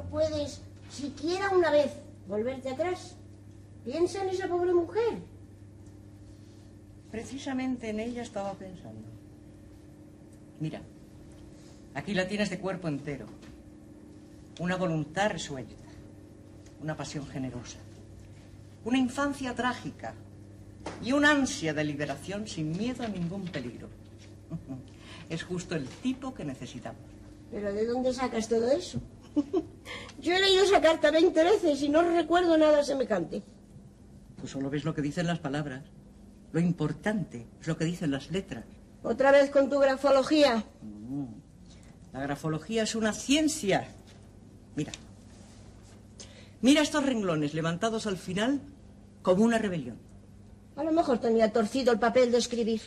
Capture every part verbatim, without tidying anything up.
puedes, siquiera una vez, volverte atrás? Piensa en esa pobre mujer. Precisamente en ella estaba pensando. Mira, aquí la tienes de cuerpo entero. Una voluntad resuelta, una pasión generosa, una infancia trágica y una ansia de liberación sin miedo a ningún peligro. Es justo el tipo que necesitamos. ¿Pero de dónde sacas todo eso? Yo he leído esa carta veinte veces y no recuerdo nada semejante. Tú solo ves lo que dicen las palabras. Lo importante es lo que dicen las letras. ¿Otra vez con tu grafología? No. La grafología es una ciencia. Mira. Mira estos renglones levantados al final como una rebelión. A lo mejor tenía torcido el papel de escribir.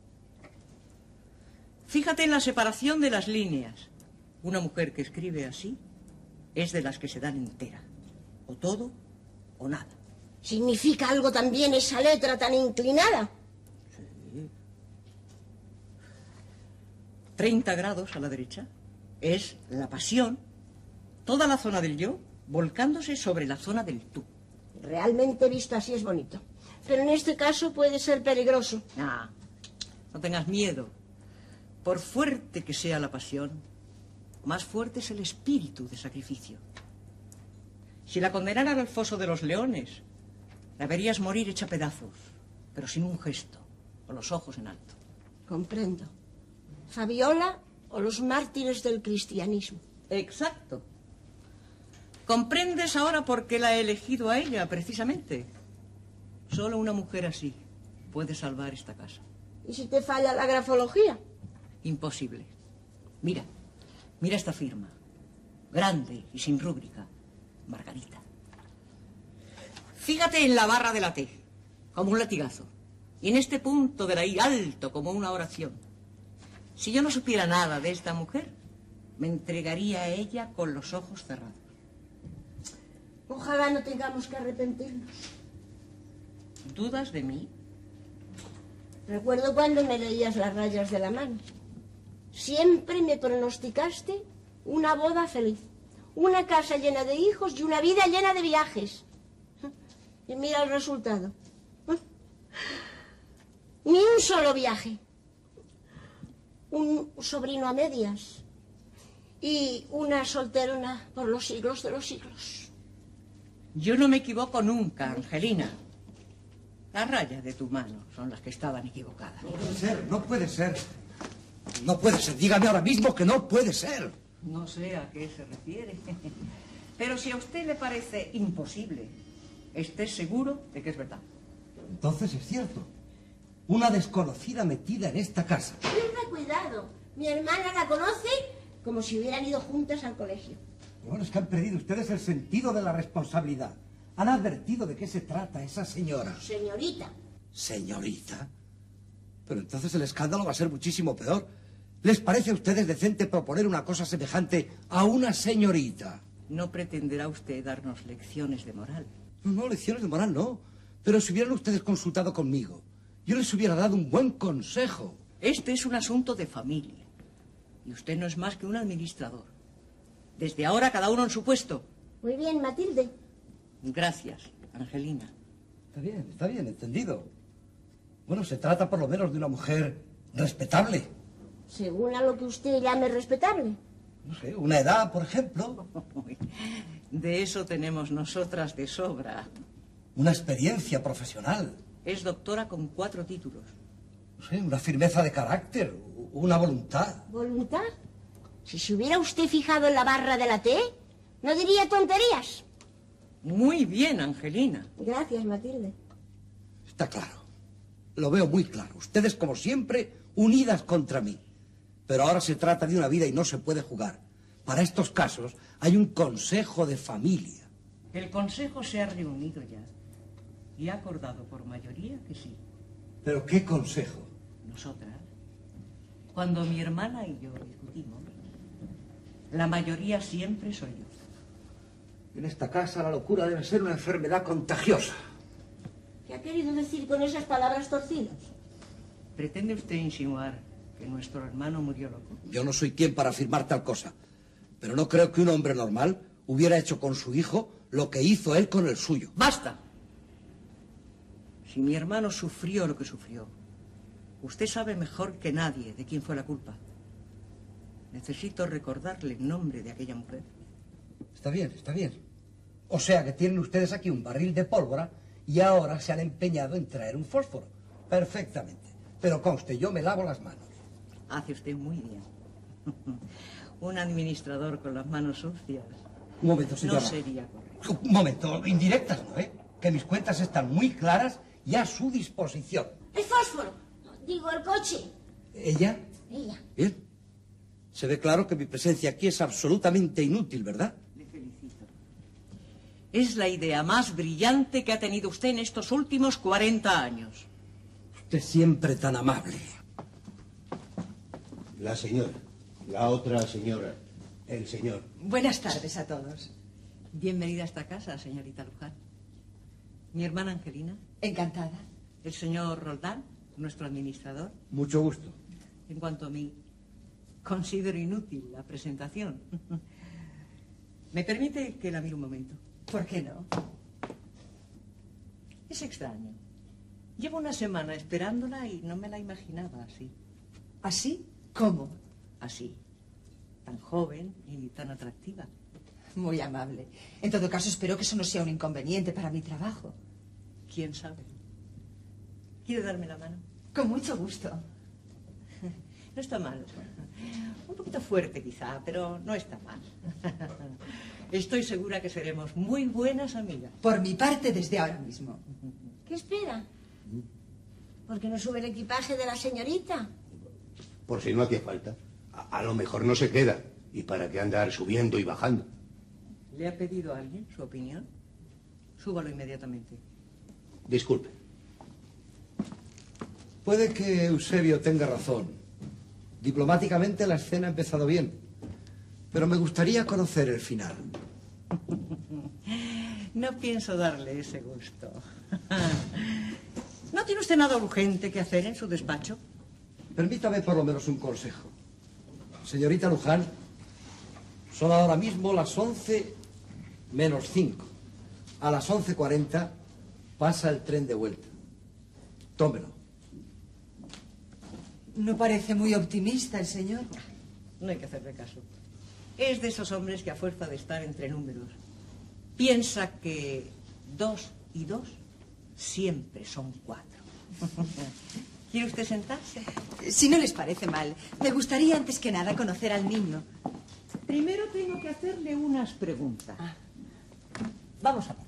Fíjate en la separación de las líneas. Una mujer que escribe así es de las que se dan entera. O todo o nada. ¿Significa algo también esa letra tan inclinada? Sí. treinta grados a la derecha es la pasión, toda la zona del yo volcándose sobre la zona del tú. Realmente visto así es bonito. Pero en este caso puede ser peligroso. Ah, no tengas miedo. Por fuerte que sea la pasión, más fuerte es el espíritu de sacrificio. Si la condenaran al foso de los leones, la verías morir hecha pedazos, pero sin un gesto, con los ojos en alto. Comprendo. Fabiola o los mártires del cristianismo. Exacto. ¿Comprendes ahora por qué la he elegido a ella, precisamente? Solo una mujer así puede salvar esta casa. ¿Y si te falla la grafología? Imposible. Mira, mira esta firma. Grande y sin rúbrica. Margarita. Fíjate en la barra de la T, como un latigazo. Y en este punto de la I alto, como una oración. Si yo no supiera nada de esta mujer, me entregaría a ella con los ojos cerrados. Ojalá no tengamos que arrepentirnos. ¿Dudas de mí? Recuerdo cuando me leías las rayas de la mano. Siempre me pronosticaste una boda feliz, una casa llena de hijos y una vida llena de viajes. Y mira el resultado. Ni un solo viaje. Un sobrino a medias. Y una solterona por los siglos de los siglos. Yo no me equivoco nunca, Angelina. Las rayas de tu mano son las que estaban equivocadas. No puede ser, no puede ser. No puede ser. Dígame ahora mismo que no puede ser. No sé a qué se refiere. Pero si a usted le parece imposible, esté seguro de que es verdad. Entonces es cierto. Una desconocida metida en esta casa. Tenga cuidado. Mi hermana la conoce como si hubieran ido juntas al colegio. Bueno, es que han perdido ustedes el sentido de la responsabilidad. ¿Han advertido de qué se trata esa señora? Señorita. ¿Señorita? Pero entonces el escándalo va a ser muchísimo peor. ¿Les parece a ustedes decente proponer una cosa semejante a una señorita? No pretenderá usted darnos lecciones de moral. No, no, lecciones de moral no. Pero si hubieran ustedes consultado conmigo, yo les hubiera dado un buen consejo. Este es un asunto de familia. Y usted no es más que un administrador. Desde ahora cada uno en su puesto. Muy bien, Matilde. Gracias, Angelina. Está bien, está bien, entendido. Bueno, se trata por lo menos de una mujer respetable. Según a lo que usted llame respetable. No sé, una edad, por ejemplo. De eso tenemos nosotras de sobra. Una experiencia profesional. Es doctora con cuatro títulos. No sé, una firmeza de carácter, una voluntad. ¿Voluntad? Si se hubiera usted fijado en la barra de la T, no diría tonterías. Muy bien, Angelina. Gracias, Matilde. Está claro. Lo veo muy claro. Ustedes, como siempre, unidas contra mí. Pero ahora se trata de una vida y no se puede jugar. Para estos casos hay un consejo de familia. El consejo se ha reunido ya y ha acordado por mayoría que sí. ¿Pero qué consejo? Nosotras, cuando mi hermana y yo discutimos, la mayoría siempre soy yo. En esta casa la locura debe ser una enfermedad contagiosa. ¿Qué ha querido decir con esas palabras torcidas? ¿Pretende usted insinuar que nuestro hermano murió loco? Yo no soy quien para afirmar tal cosa. Pero no creo que un hombre normal hubiera hecho con su hijo lo que hizo él con el suyo. ¡Basta! Si mi hermano sufrió lo que sufrió, usted sabe mejor que nadie de quién fue la culpa. Necesito recordarle el nombre de aquella mujer. Está bien, está bien. O sea que tienen ustedes aquí un barril de pólvora y ahora se han empeñado en traer un fósforo. Perfectamente. Pero conste, yo me lavo las manos. Hace usted muy bien. Un administrador con las manos sucias. Un momento, señora. No sería correcto. Un momento, indirectas no, ¿eh? Que mis cuentas están muy claras y a su disposición. El fósforo. Digo, el coche. ¿Ella? Ella. Bien. Se ve claro que mi presencia aquí es absolutamente inútil, ¿verdad? Le felicito. Es la idea más brillante que ha tenido usted en estos últimos cuarenta años. Usted siempre tan amable. La señora, la otra señora, el señor. Buenas tardes a todos. Bienvenida a esta casa, señorita Luján. Mi hermana Angelina. Encantada. El señor Roldán, nuestro administrador. Mucho gusto. En cuanto a mí, considero inútil la presentación. ¿Me permite que la mire un momento? ¿Por qué no? Es extraño. Llevo una semana esperándola y no me la imaginaba así. ¿Así? ¿Cómo? Así. Tan joven y tan atractiva. Muy amable. En todo caso, espero que eso no sea un inconveniente para mi trabajo. ¿Quién sabe? ¿Quiere darme la mano? Con mucho gusto. No está mal. Un poquito fuerte quizá, pero no está mal. Estoy segura que seremos muy buenas amigas. Por mi parte, desde ahora mismo. ¿Qué espera? ¿Por qué no sube el equipaje de la señorita? Por si no hacía falta. A, a lo mejor no se queda. ¿Y para qué andar subiendo y bajando? ¿Le ha pedido a alguien su opinión? Súbalo inmediatamente. Disculpe. Puede que Eusebio tenga razón. Diplomáticamente la escena ha empezado bien. Pero me gustaría conocer el final. No pienso darle ese gusto. ¿No tiene usted nada urgente que hacer en su despacho? Permítame por lo menos un consejo. Señorita Luján, son ahora mismo las once menos cinco. A las once cuarenta pasa el tren de vuelta. Tómelo. No parece muy optimista el señor. No hay que hacerle caso. Es de esos hombres que a fuerza de estar entre números piensa que dos y dos siempre son cuatro. ¿Quiere usted sentarse? Si no les parece mal, me gustaría antes que nada conocer al niño. Primero tengo que hacerle unas preguntas. Vamos a ver.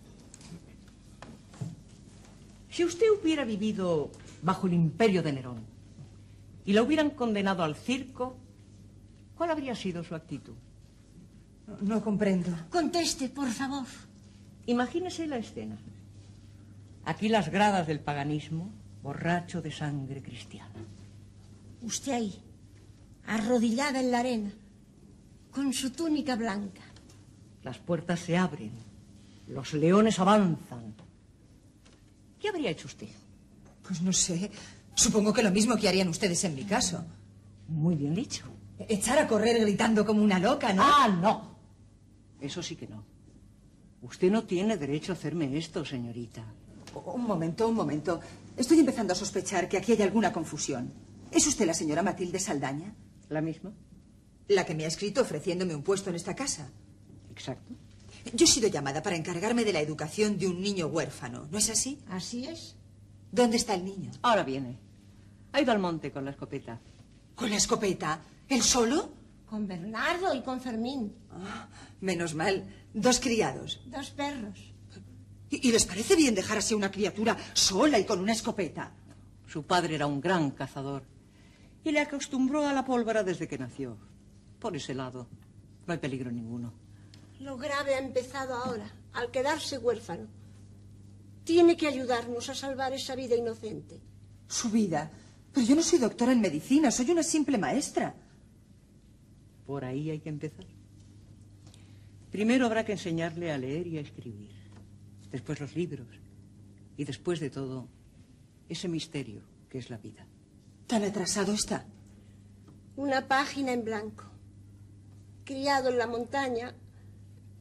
Si usted hubiera vivido bajo el imperio de Nerón y la hubieran condenado al circo, ¿cuál habría sido su actitud? No, no comprendo. Conteste, por favor. Imagínese la escena. Aquí las gradas del paganismo, borracho de sangre cristiana. Usted ahí, arrodillada en la arena, con su túnica blanca. Las puertas se abren, los leones avanzan. ¿Qué habría hecho usted? Pues no sé. Supongo que lo mismo que harían ustedes en mi caso. Muy bien dicho. Echar a correr gritando como una loca, ¿no? Ah, no. Eso sí que no. Usted no tiene derecho a hacerme esto, señorita. Un momento, un momento. Estoy empezando a sospechar que aquí hay alguna confusión. ¿Es usted la señora Matilde Saldaña? ¿La misma? La que me ha escrito ofreciéndome un puesto en esta casa. Exacto. Yo he sido llamada para encargarme de la educación de un niño huérfano, ¿no es así? Así es. ¿Dónde está el niño? Ahora viene. Ha ido al monte con la escopeta. ¿Con la escopeta? ¿Él solo? Con Bernardo y con Fermín. Ah, menos mal. Dos criados. Dos perros. ¿Y, y les parece bien dejar así a una criatura sola y con una escopeta? Su padre era un gran cazador y le acostumbró a la pólvora desde que nació. Por ese lado, no hay peligro ninguno. Lo grave ha empezado ahora, al quedarse huérfano. Tiene que ayudarnos a salvar esa vida inocente. Su vida. Pero yo no soy doctora en medicina, soy una simple maestra. Por ahí hay que empezar. Primero habrá que enseñarle a leer y a escribir. Después los libros. Y después de todo, ese misterio que es la vida. ¿Tan atrasado está? Una página en blanco. Criado en la montaña,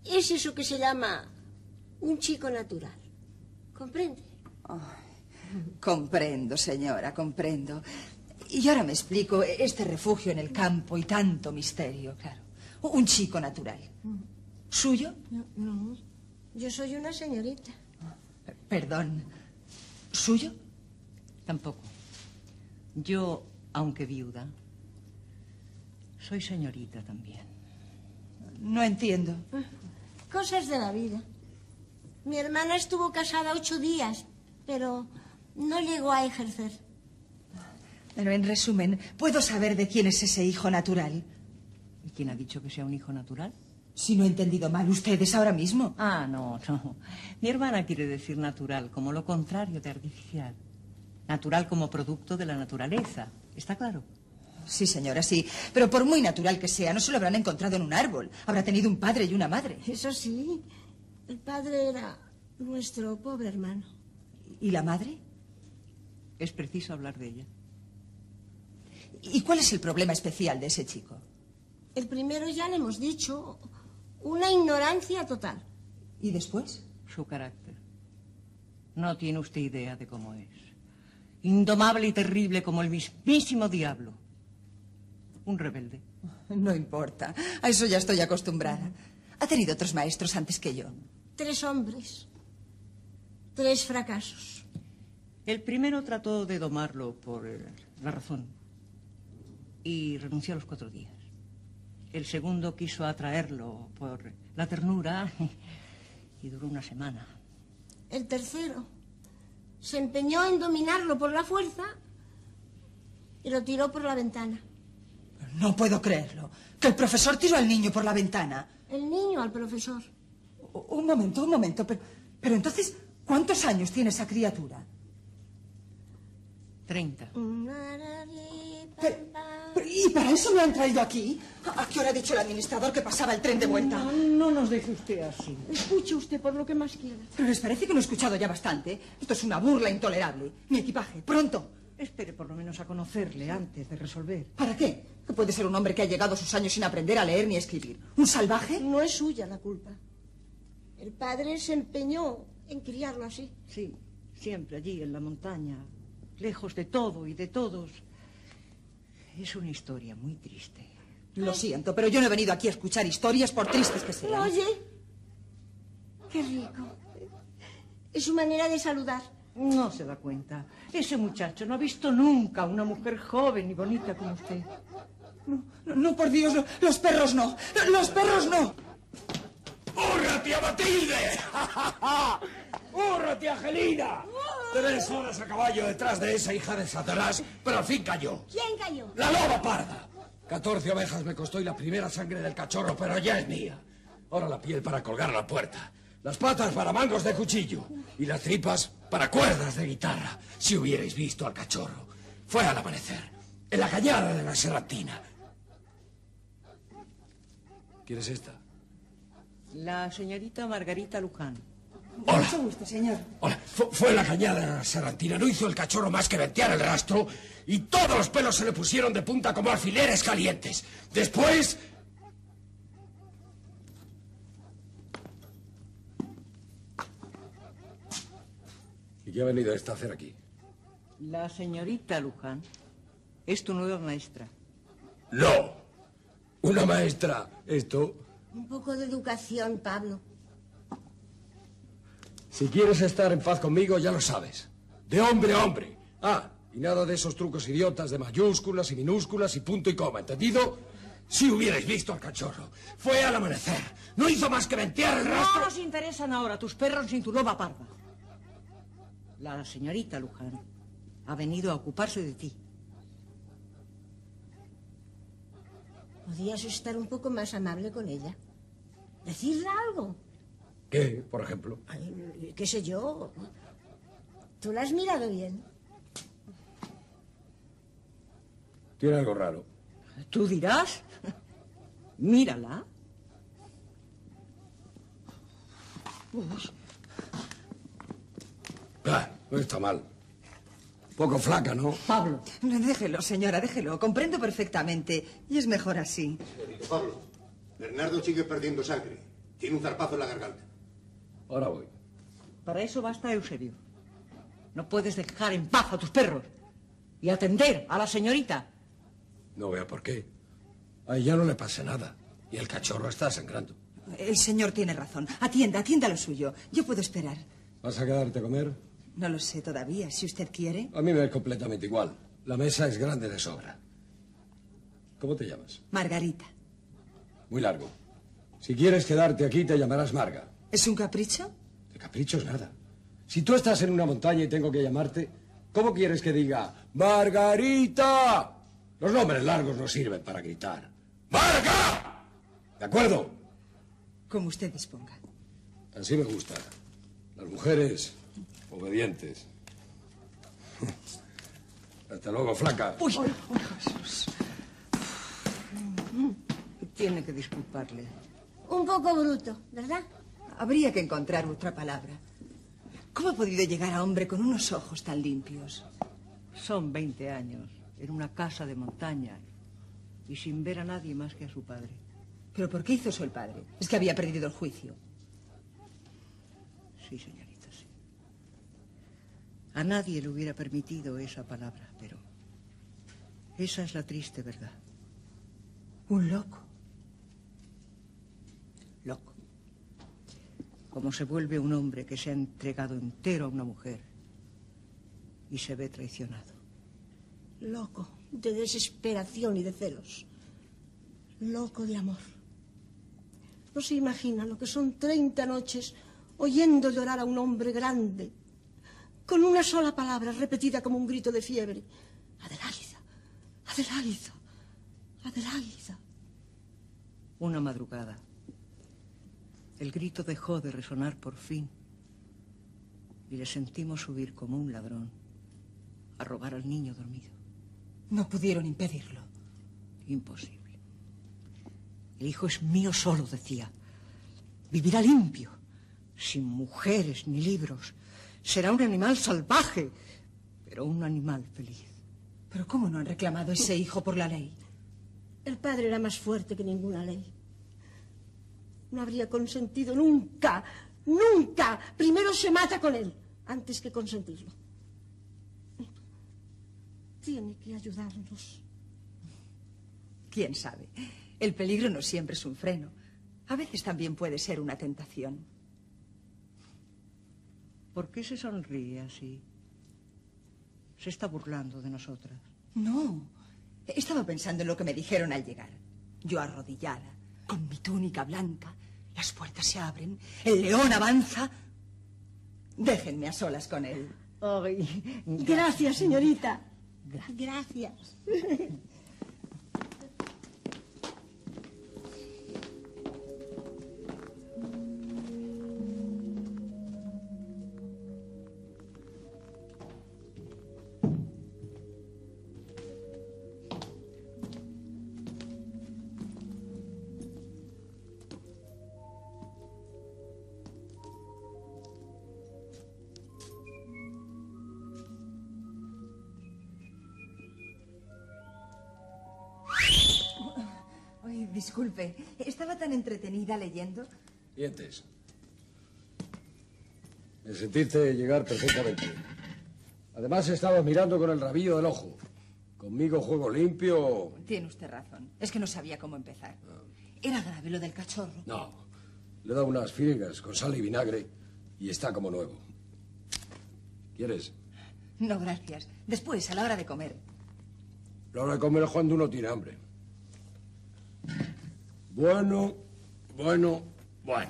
es eso que se llama un chico natural. ¿Comprende? Oh, comprendo, señora, comprendo. Y ahora me explico este refugio en el campo y tanto misterio, claro. Un chico natural. ¿Suyo? No, no. Yo soy una señorita. Perdón. ¿Suyo? Tampoco. Yo, aunque viuda, soy señorita también. No entiendo. Cosas de la vida. Mi hermana estuvo casada ocho días, pero no llegó a ejercer. Pero en resumen, ¿puedo saber de quién es ese hijo natural? ¿Y quién ha dicho que sea un hijo natural? Si no he entendido mal, ustedes ahora mismo. Ah, no, no. Mi hermana quiere decir natural, como lo contrario de artificial. Natural como producto de la naturaleza. ¿Está claro? Sí, señora, sí. Pero por muy natural que sea, no se lo habrán encontrado en un árbol. Habrá tenido un padre y una madre. Eso sí, el padre era nuestro pobre hermano. ¿Y la madre? Es preciso hablar de ella. ¿Y cuál es el problema especial de ese chico? El primero ya le hemos dicho, una ignorancia total. ¿Y después? Su carácter. No tiene usted idea de cómo es. Indomable y terrible como el mismísimo diablo. Un rebelde. No importa. A eso ya estoy acostumbrada. Ha tenido otros maestros antes que yo. Tres hombres. Tres fracasos. El primero trató de domarlo por eh, la razón. Y renunció a los cuatro días. El segundo quiso atraerlo por la ternura y duró una semana. El tercero se empeñó en dominarlo por la fuerza y lo tiró por la ventana. No puedo creerlo. ¿Que el profesor tiró al niño por la ventana? El niño al profesor. Un momento, un momento. Pero, pero entonces, ¿cuántos años tiene esa criatura? Treinta. Pero, pero, ¿y para eso me han traído aquí? ¿A qué hora ha dicho el administrador que pasaba el tren de vuelta? No, no nos deje usted así. Escuche usted por lo que más quiera. Pero les parece que no he escuchado ya bastante. Esto es una burla intolerable. Mi equipaje, pronto. Espere por lo menos a conocerle antes de resolver. ¿Para qué? ¿Que puede ser un hombre que ha llegado a sus años sin aprender a leer ni a escribir? ¿Un salvaje? No es suya la culpa. El padre se empeñó en criarlo así. Sí, siempre allí en la montaña, lejos de todo y de todos. Es una historia muy triste. Lo siento, pero yo no he venido aquí a escuchar historias por tristes que sean. Oye, qué rico. Es su manera de saludar. No se da cuenta. Ese muchacho no ha visto nunca una mujer joven y bonita como usted. No, no, no, por Dios, no, los perros no. Los perros no. ¡Hurra, tía Matilde! ¡Hurra, tía Angelina! Tres horas a caballo detrás de esa hija de Satanás, pero al fin cayó. ¿Quién cayó? ¡La loba parda! Catorce ovejas me costó y la primera sangre del cachorro, pero ya es mía. Ahora la piel para colgar a la puerta. Las patas para mangos de cuchillo. Y las tripas para cuerdas de guitarra. Si hubierais visto al cachorro. Fue al amanecer. En la cañada de la Serrantina. ¿Quién es esta? La señorita Margarita Luján. Hola. Mucho gusto, señor. Hola. Fu- fue en la cañada de la Serrantina. No hizo el cachorro más que ventear el rastro. Y todos los pelos se le pusieron de punta como alfileres calientes. Después... ¿Y qué ha venido esta a hacer aquí? La señorita Luján es tu nueva maestra. ¡No! Una maestra. Esto... Un poco de educación, Pablo. Si quieres estar en paz conmigo, ya lo sabes. De hombre a hombre. Ah, y nada de esos trucos idiotas de mayúsculas y minúsculas y punto y coma, ¿entendido? Si hubierais visto al cachorro. Fue al amanecer. No hizo más que ventear el No rastro... nos interesan ahora tus perros ni tu loba parda. La señorita Luján ha venido a ocuparse de ti. Podías estar un poco más amable con ella. Decirle algo. ¿Qué, por ejemplo? Ay, qué sé yo. ¿Tú la has mirado bien? Tiene algo raro. ¿Tú dirás? Mírala. Ah, no está mal. Poco flaca, ¿no? Pablo. Déjelo, señora, déjelo. Comprendo perfectamente. Y es mejor así. Señorito Pablo, Bernardo sigue perdiendo sangre. Tiene un zarpazo en la garganta. Ahora voy. Para eso basta Eusebio. No puedes dejar en paz a tus perros y atender a la señorita. No vea por qué. A ella no le pasa nada. Y el cachorro está sangrando. El señor tiene razón. Atienda, atienda lo suyo. Yo puedo esperar. ¿Vas a quedarte a comer? No lo sé todavía, si usted quiere. A mí me es completamente igual. La mesa es grande de sobra. ¿Cómo te llamas? Margarita. Muy largo. Si quieres quedarte aquí, te llamarás Marga. ¿Es un capricho? De caprichos nada. Si tú estás en una montaña y tengo que llamarte, ¿cómo quieres que diga ¡Margarita! Los nombres largos no sirven para gritar. ¡Marga! ¿De acuerdo? Como usted disponga. Así me gusta. Las mujeres obedientes. Hasta luego, flaca. ¡Uy! ¡Uy, Jesús! Tiene que disculparle. Un poco bruto, ¿verdad? Habría que encontrar otra palabra. ¿Cómo ha podido llegar a hombre con unos ojos tan limpios? Son veinte años en una casa de montaña y sin ver a nadie más que a su padre. ¿Pero por qué hizo eso el padre? Es que había perdido el juicio. Sí, señorita, sí. A nadie le hubiera permitido esa palabra, pero esa es la triste verdad. Un loco. Loco. Como se vuelve un hombre que se ha entregado entero a una mujer y se ve traicionado. Loco de desesperación y de celos. Loco de amor. No se imagina lo que son treinta noches oyendo llorar a un hombre grande, con una sola palabra repetida como un grito de fiebre. Adelaida, Adelaida, Adelaida. Una madrugada, el grito dejó de resonar por fin y le sentimos subir como un ladrón a robar al niño dormido. No pudieron impedirlo. Imposible. El hijo es mío solo, decía. Vivirá limpio, sin mujeres ni libros. Será un animal salvaje, pero un animal feliz. ¿Pero cómo no han reclamado ese hijo por la ley? El padre era más fuerte que ninguna ley. No habría consentido nunca, nunca. Primero se mata con él, antes que consentirlo. Tiene que ayudarnos. ¿Quién sabe? El peligro no siempre es un freno. A veces también puede ser una tentación. ¿Por qué se sonríe así? Se está burlando de nosotras. No. Estaba pensando en lo que me dijeron al llegar. Yo arrodillada, con mi túnica blanca. Las puertas se abren. El león avanza. Déjenme a solas con él. Ay, Gracias, señorita. Gracias. Ay, disculpe, estaba tan entretenida leyendo. Dientes. Me sentiste llegar perfectamente. Además, estabas mirando con el rabillo del ojo. Conmigo juego limpio. Tiene usted razón. Es que no sabía cómo empezar. ¿Era grave lo del cachorro? No. Le he dado unas figas con sal y vinagre y está como nuevo. ¿Quieres? No, gracias. Después, a la hora de comer. La hora de comer es cuando uno tiene hambre. Bueno, bueno, bueno.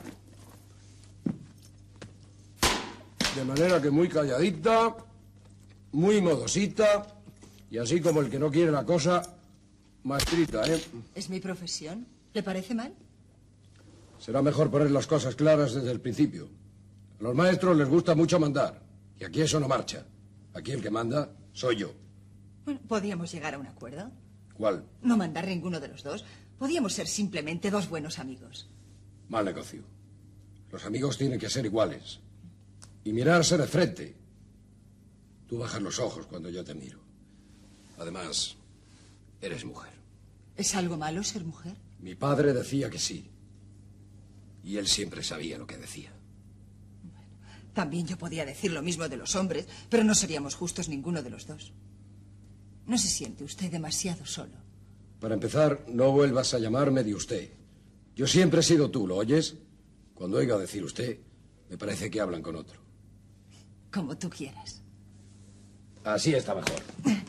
De manera que muy calladita, muy modosita, y así como el que no quiere la cosa, maestrita, ¿eh? ¿Es mi profesión? ¿Le parece mal? Será mejor poner las cosas claras desde el principio. A los maestros les gusta mucho mandar, y aquí eso no marcha. Aquí el que manda soy yo. Bueno, podíamos llegar a un acuerdo. ¿Cuál? No mandar ninguno de los dos. Podíamos ser simplemente dos buenos amigos. Mal negocio. Los amigos tienen que ser iguales. Y mirarse de frente. Tú bajas los ojos cuando yo te miro. Además, eres mujer. ¿Es algo malo ser mujer? Mi padre decía que sí. Y él siempre sabía lo que decía. También yo podía decir lo mismo de los hombres, pero no seríamos justos ninguno de los dos. ¿No se siente usted demasiado solo? Para empezar, no vuelvas a llamarme de usted. Yo siempre he sido tú, ¿lo oyes? Cuando oiga decir usted, me parece que hablan con otro. Como tú quieras. Así está mejor.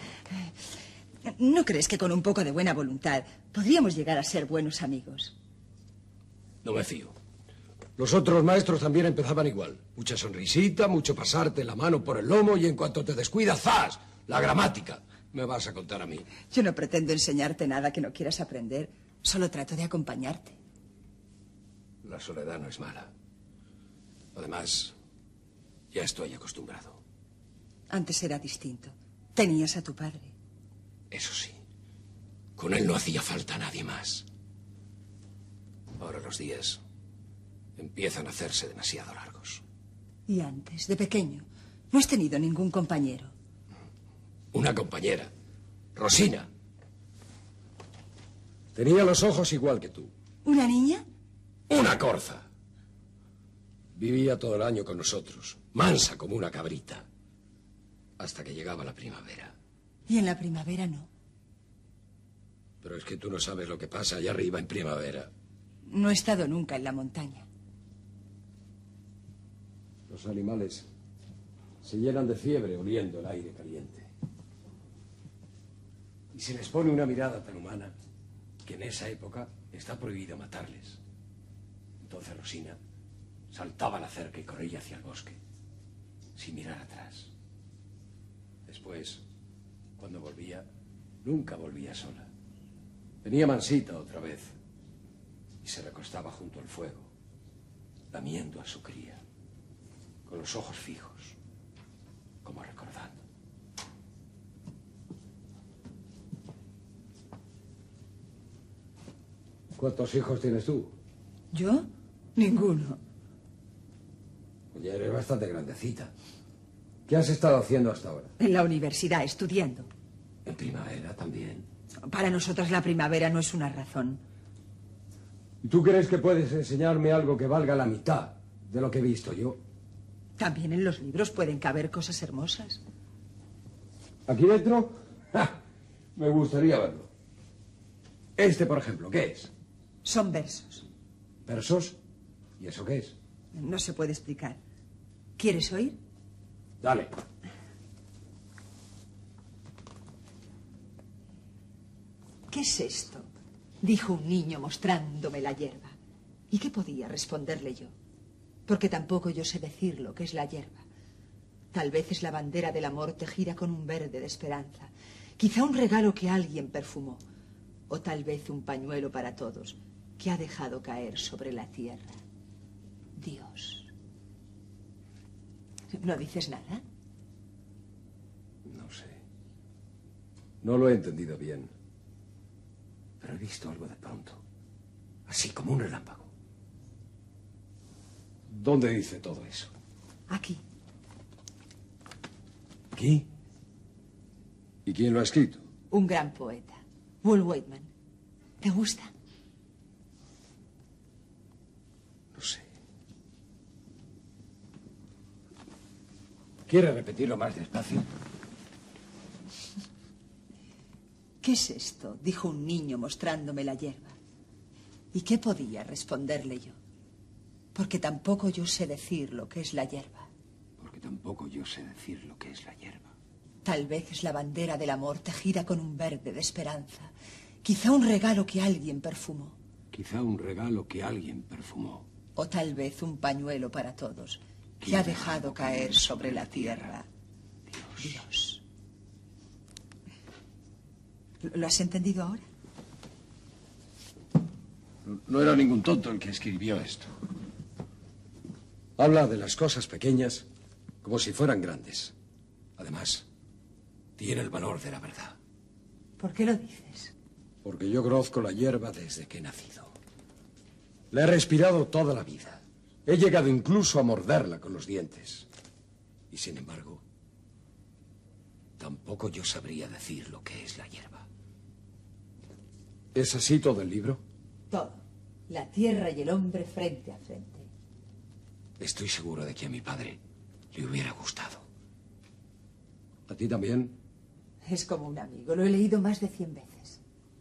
¿No crees que con un poco de buena voluntad podríamos llegar a ser buenos amigos? No me fío. Los otros maestros también empezaban igual. Mucha sonrisita, mucho pasarte la mano por el lomo y en cuanto te descuidas, ¡zas! La gramática. Me vas a contar a mí. Yo no pretendo enseñarte nada que no quieras aprender. Solo trato de acompañarte. La soledad no es mala. Además, ya estoy acostumbrado. Antes era distinto. Tenías a tu padre. Eso sí. Con él no hacía falta nadie más. Ahora los días empiezan a hacerse demasiado largos. Y antes, de pequeño, no has tenido ningún compañero. Una compañera, Rosina. Tenía los ojos igual que tú. ¿Una niña? Una corza. Vivía todo el año con nosotros, mansa como una cabrita, hasta que llegaba la primavera. Y en la primavera no. Pero es que tú no sabes lo que pasa allá arriba en primavera. No he estado nunca en la montaña. Los animales se llenan de fiebre oliendo el aire caliente. Y se les pone una mirada tan humana que en esa época está prohibido matarles. Entonces Rosina saltaba a la cerca y corría hacia el bosque, sin mirar atrás. Después, cuando volvía, nunca volvía sola. Venía mansita otra vez y se recostaba junto al fuego, lamiendo a su cría, con los ojos fijos, como recordando. ¿Cuántos hijos tienes tú? ¿Yo? Ninguno. Oye, eres bastante grandecita. ¿Qué has estado haciendo hasta ahora? En la universidad, estudiando. En primavera también. Para nosotras la primavera no es una razón. ¿Y tú crees que puedes enseñarme algo que valga la mitad de lo que he visto yo? También en los libros pueden caber cosas hermosas. ¿Aquí dentro? ¡Ja! Me gustaría verlo. Este, por ejemplo, ¿qué es? Son versos. ¿Versos? ¿Y eso qué es? No se puede explicar. ¿Quieres oír? Dale. ¿Qué es esto?, dijo un niño mostrándome la hierba. ¿Y qué podía responderle yo? Porque tampoco yo sé decir lo que es la hierba. Tal vez es la bandera del amor tejida con un verde de esperanza. Quizá un regalo que alguien perfumó. O tal vez un pañuelo para todos que ha dejado caer sobre la tierra Dios. ¿No dices nada? No sé. No lo he entendido bien. Pero he visto algo de pronto. Así como un relámpago. ¿Dónde dice todo eso? Aquí. ¿Aquí? ¿Y quién lo ha escrito? Un gran poeta, Walt Whitman. ¿Te gusta? No sé. ¿Quiere repetirlo más despacio? ¿Qué es esto?, dijo un niño mostrándome la hierba. ¿Y qué podía responderle yo? Porque tampoco yo sé decir lo que es la hierba. Porque tampoco yo sé decir lo que es la hierba. Tal vez es la bandera del amor tejida con un verde de esperanza. Quizá un regalo que alguien perfumó. Quizá un regalo que alguien perfumó. O tal vez un pañuelo para todos que ha dejado caer sobre la tierra Dios. Dios. ¿Lo has entendido ahora? No era ningún tonto el que escribió esto. Habla de las cosas pequeñas como si fueran grandes. Además, tiene el valor de la verdad. ¿Por qué lo dices? Porque yo conozco la hierba desde que he nacido. La he respirado toda la vida. He llegado incluso a morderla con los dientes. Y sin embargo, tampoco yo sabría decir lo que es la hierba. ¿Es así todo el libro? Todo. La tierra y el hombre frente a frente. Estoy seguro de que a mi padre le hubiera gustado. ¿A ti también? Es como un amigo. Lo he leído más de cien veces.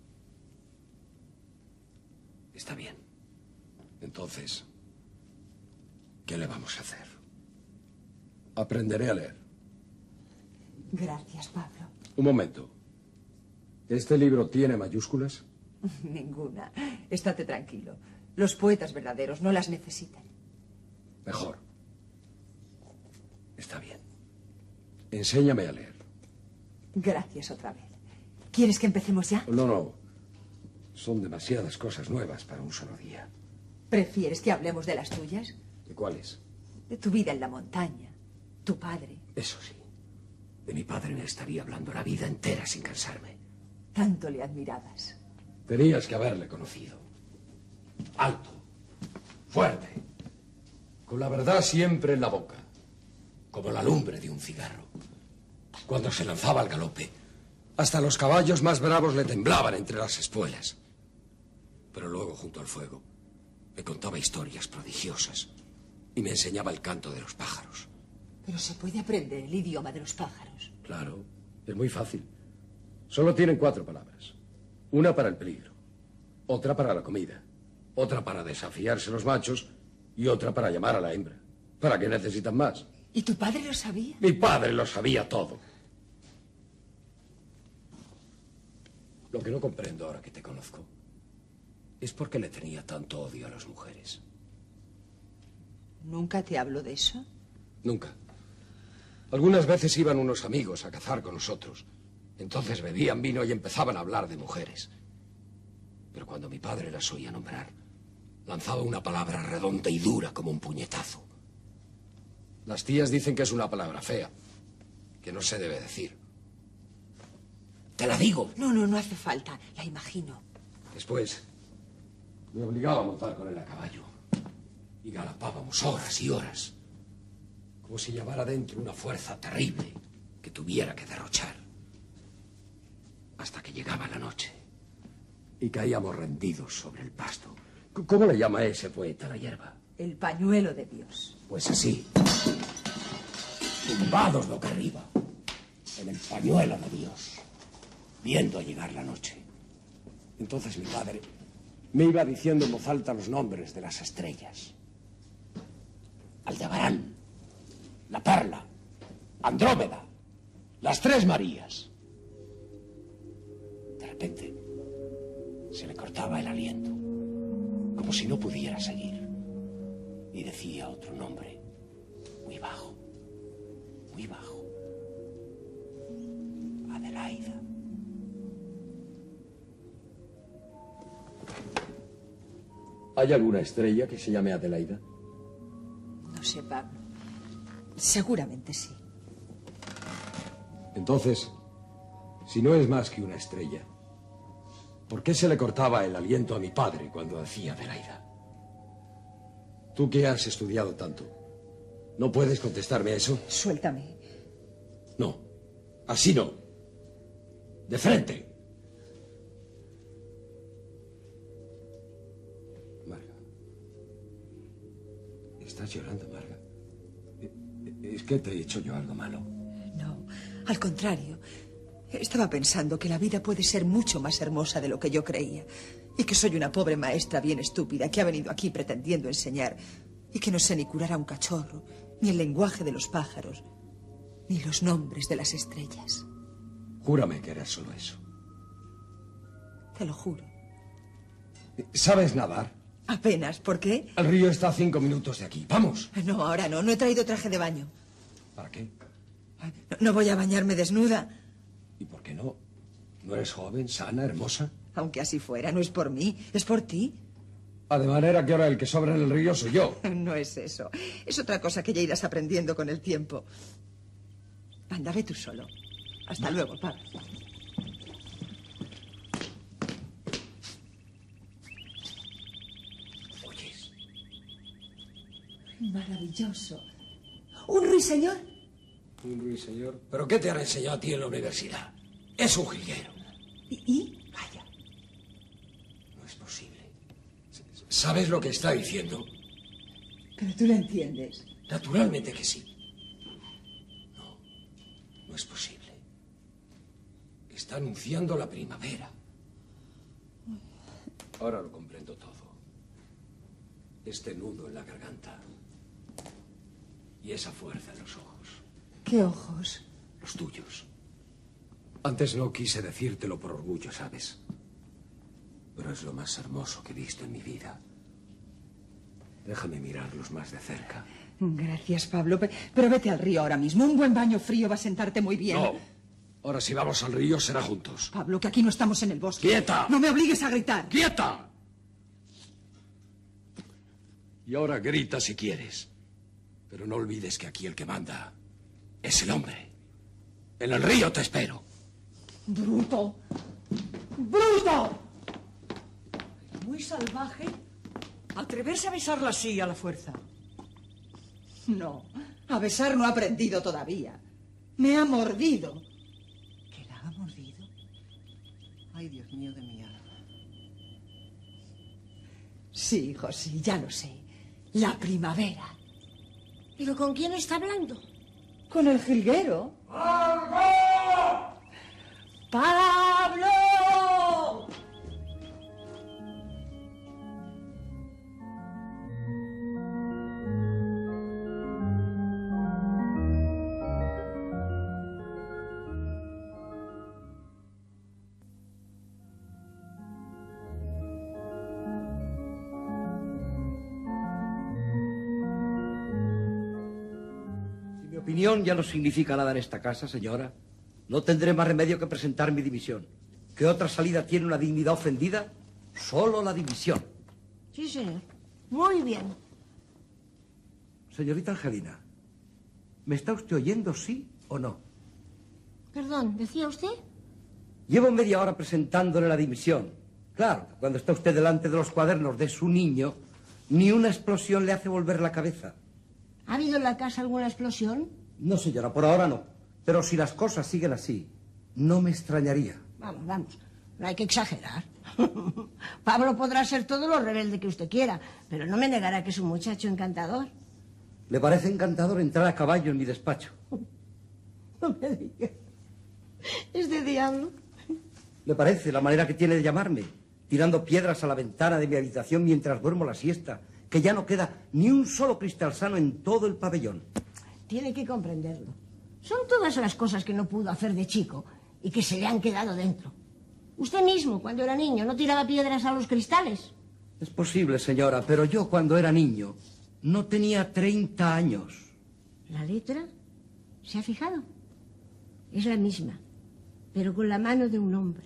Está bien. Entonces, ¿qué le vamos a hacer? Aprenderé a leer. Gracias, Pablo. Un momento. ¿Este libro tiene mayúsculas? Ninguna. Estate tranquilo. Los poetas verdaderos no las necesitan. Mejor. Está bien. Enséñame a leer. Gracias otra vez. ¿Quieres que empecemos ya? No, no. Son demasiadas cosas nuevas para un solo día. ¿Prefieres que hablemos de las tuyas? ¿De cuáles? De tu vida en la montaña. Tu padre. Eso sí. De mi padre me estaría hablando la vida entera sin cansarme. Tanto le admirabas. Tenías que haberle conocido. Alto. Fuerte. Con la verdad siempre en la boca. Como la lumbre de un cigarro. Cuando se lanzaba al galope, hasta los caballos más bravos le temblaban entre las espuelas. Pero luego, junto al fuego, me contaba historias prodigiosas y me enseñaba el canto de los pájaros. Pero se puede aprender el idioma de los pájaros. Claro, es muy fácil. Solo tienen cuatro palabras. Una para el peligro, otra para la comida, otra para desafiarse los machos y otra para llamar a la hembra. ¿Para qué necesitan más? ¿Y tu padre lo sabía? Mi padre lo sabía todo. Lo que no comprendo ahora que te conozco es por qué le tenía tanto odio a las mujeres. ¿Nunca te hablo de eso? Nunca. Algunas veces iban unos amigos a cazar con nosotros. Entonces bebían vino y empezaban a hablar de mujeres. Pero cuando mi padre las oía nombrar, lanzaba una palabra redonda y dura como un puñetazo. Las tías dicen que es una palabra fea, que no se debe decir. ¡Te la digo! No, no, no hace falta. La imagino. Después, me obligaba a montar con él a caballo. Y galopábamos horas y horas. Como si llevara dentro una fuerza terrible que tuviera que derrochar. Hasta que llegaba la noche y caíamos rendidos sobre el pasto. ¿Cómo le llama ese poeta la hierba? El pañuelo de Dios. Pues así, tumbados boca arriba, en el pañuelo de Dios, viendo llegar la noche. Entonces mi padre me iba diciendo en voz alta los nombres de las estrellas. Aldebarán, La Perla, Andrómeda, las Tres Marías. De repente, se le cortaba el aliento, como si no pudiera seguir. Y decía otro nombre, muy bajo, muy bajo. Adelaida. ¿Hay alguna estrella que se llame Adelaida? No sé, Pablo. Seguramente sí. Entonces, si no es más que una estrella, ¿por qué se le cortaba el aliento a mi padre cuando decía Adelaida? Tú que has estudiado tanto, ¿no puedes contestarme eso? Suéltame. No, así no. De frente. Marga. ¿Estás llorando, Marga? ¿Es que te he hecho yo algo malo? No, al contrario. Estaba pensando que la vida puede ser mucho más hermosa de lo que yo creía. Y que soy una pobre maestra bien estúpida que ha venido aquí pretendiendo enseñar. Y que no sé ni curar a un cachorro, ni el lenguaje de los pájaros, ni los nombres de las estrellas. Júrame que eres solo eso. Te lo juro. ¿Sabes nadar? Apenas. ¿Por qué? El río está a cinco minutos de aquí. ¡Vamos! No, ahora no. No he traído traje de baño. ¿Para qué? No, no voy a bañarme desnuda. ¿Y por qué no? ¿No eres joven, sana, hermosa? Aunque así fuera, no es por mí, es por ti. Ah, de manera que ahora el que sobra en el río soy yo. No es eso. Es otra cosa que ya irás aprendiendo con el tiempo. Anda, ve tú solo. Hasta luego, Pablo. ¿Oyes? Maravilloso. ¿Un ruiseñor? Un ruiseñor. ¿Pero qué te han enseñado a ti en la universidad? Es un jilguero. ¿Y? ¿Y? Vaya. No es posible. ¿Sabes lo que está diciendo? Pero tú lo entiendes. Naturalmente que sí. No, no es posible. Está anunciando la primavera. Ahora lo comprendo todo. Este nudo en la garganta. Y esa fuerza en los ojos. ¿Qué ojos? Los tuyos. Antes no quise decírtelo por orgullo, ¿sabes? Pero es lo más hermoso que he visto en mi vida. Déjame mirarlos más de cerca. Gracias, Pablo. Pero vete al río ahora mismo. Un buen baño frío va a sentarte muy bien. No. Ahora si vamos al río será juntos. Pablo, que aquí no estamos en el bosque. ¡Quieta! No me obligues a gritar. ¡Quieta! Y ahora grita si quieres. Pero no olvides que aquí el que manda es el hombre. En el río te espero. ¡Bruto! ¡Bruto! Muy salvaje atreverse a besarla así a la fuerza. No, a besar no ha aprendido todavía. Me ha mordido. ¿Que la ha mordido? Ay, Dios mío de mi alma. Sí, hijo, sí, ya lo sé. La primavera. ¿Pero con quién está hablando? Con el jilguero. ¡Pablo! Mi opinión ya no significa nada en esta casa, señora. No tendré más remedio que presentar mi dimisión. ¿Qué otra salida tiene una dignidad ofendida? Solo la dimisión. Sí, señor. Muy bien. Señorita Angelina, ¿me está usted oyendo, sí o no? Perdón, ¿decía usted? Llevo media hora presentándole la dimisión. Claro, cuando está usted delante de los cuadernos de su niño, ni una explosión le hace volver la cabeza. ¿Ha habido en la casa alguna explosión? No, señora, por ahora no. Pero si las cosas siguen así, no me extrañaría. Vamos, vamos. No hay que exagerar. Pablo podrá ser todo lo rebelde que usted quiera, pero no me negará que es un muchacho encantador. ¿Le parece encantador entrar a caballo en mi despacho? No me diga. Es de diablo. ¿Le parece la manera que tiene de llamarme? Tirando piedras a la ventana de mi habitación mientras duermo la siesta, que ya no queda ni un solo cristal sano en todo el pabellón. Tiene que comprenderlo. Son todas las cosas que no pudo hacer de chico y que se le han quedado dentro. Usted mismo, cuando era niño, ¿no tiraba piedras a los cristales? Es posible, señora, pero yo cuando era niño no tenía treinta años. ¿La letra? ¿Se ha fijado? Es la misma, pero con la mano de un hombre.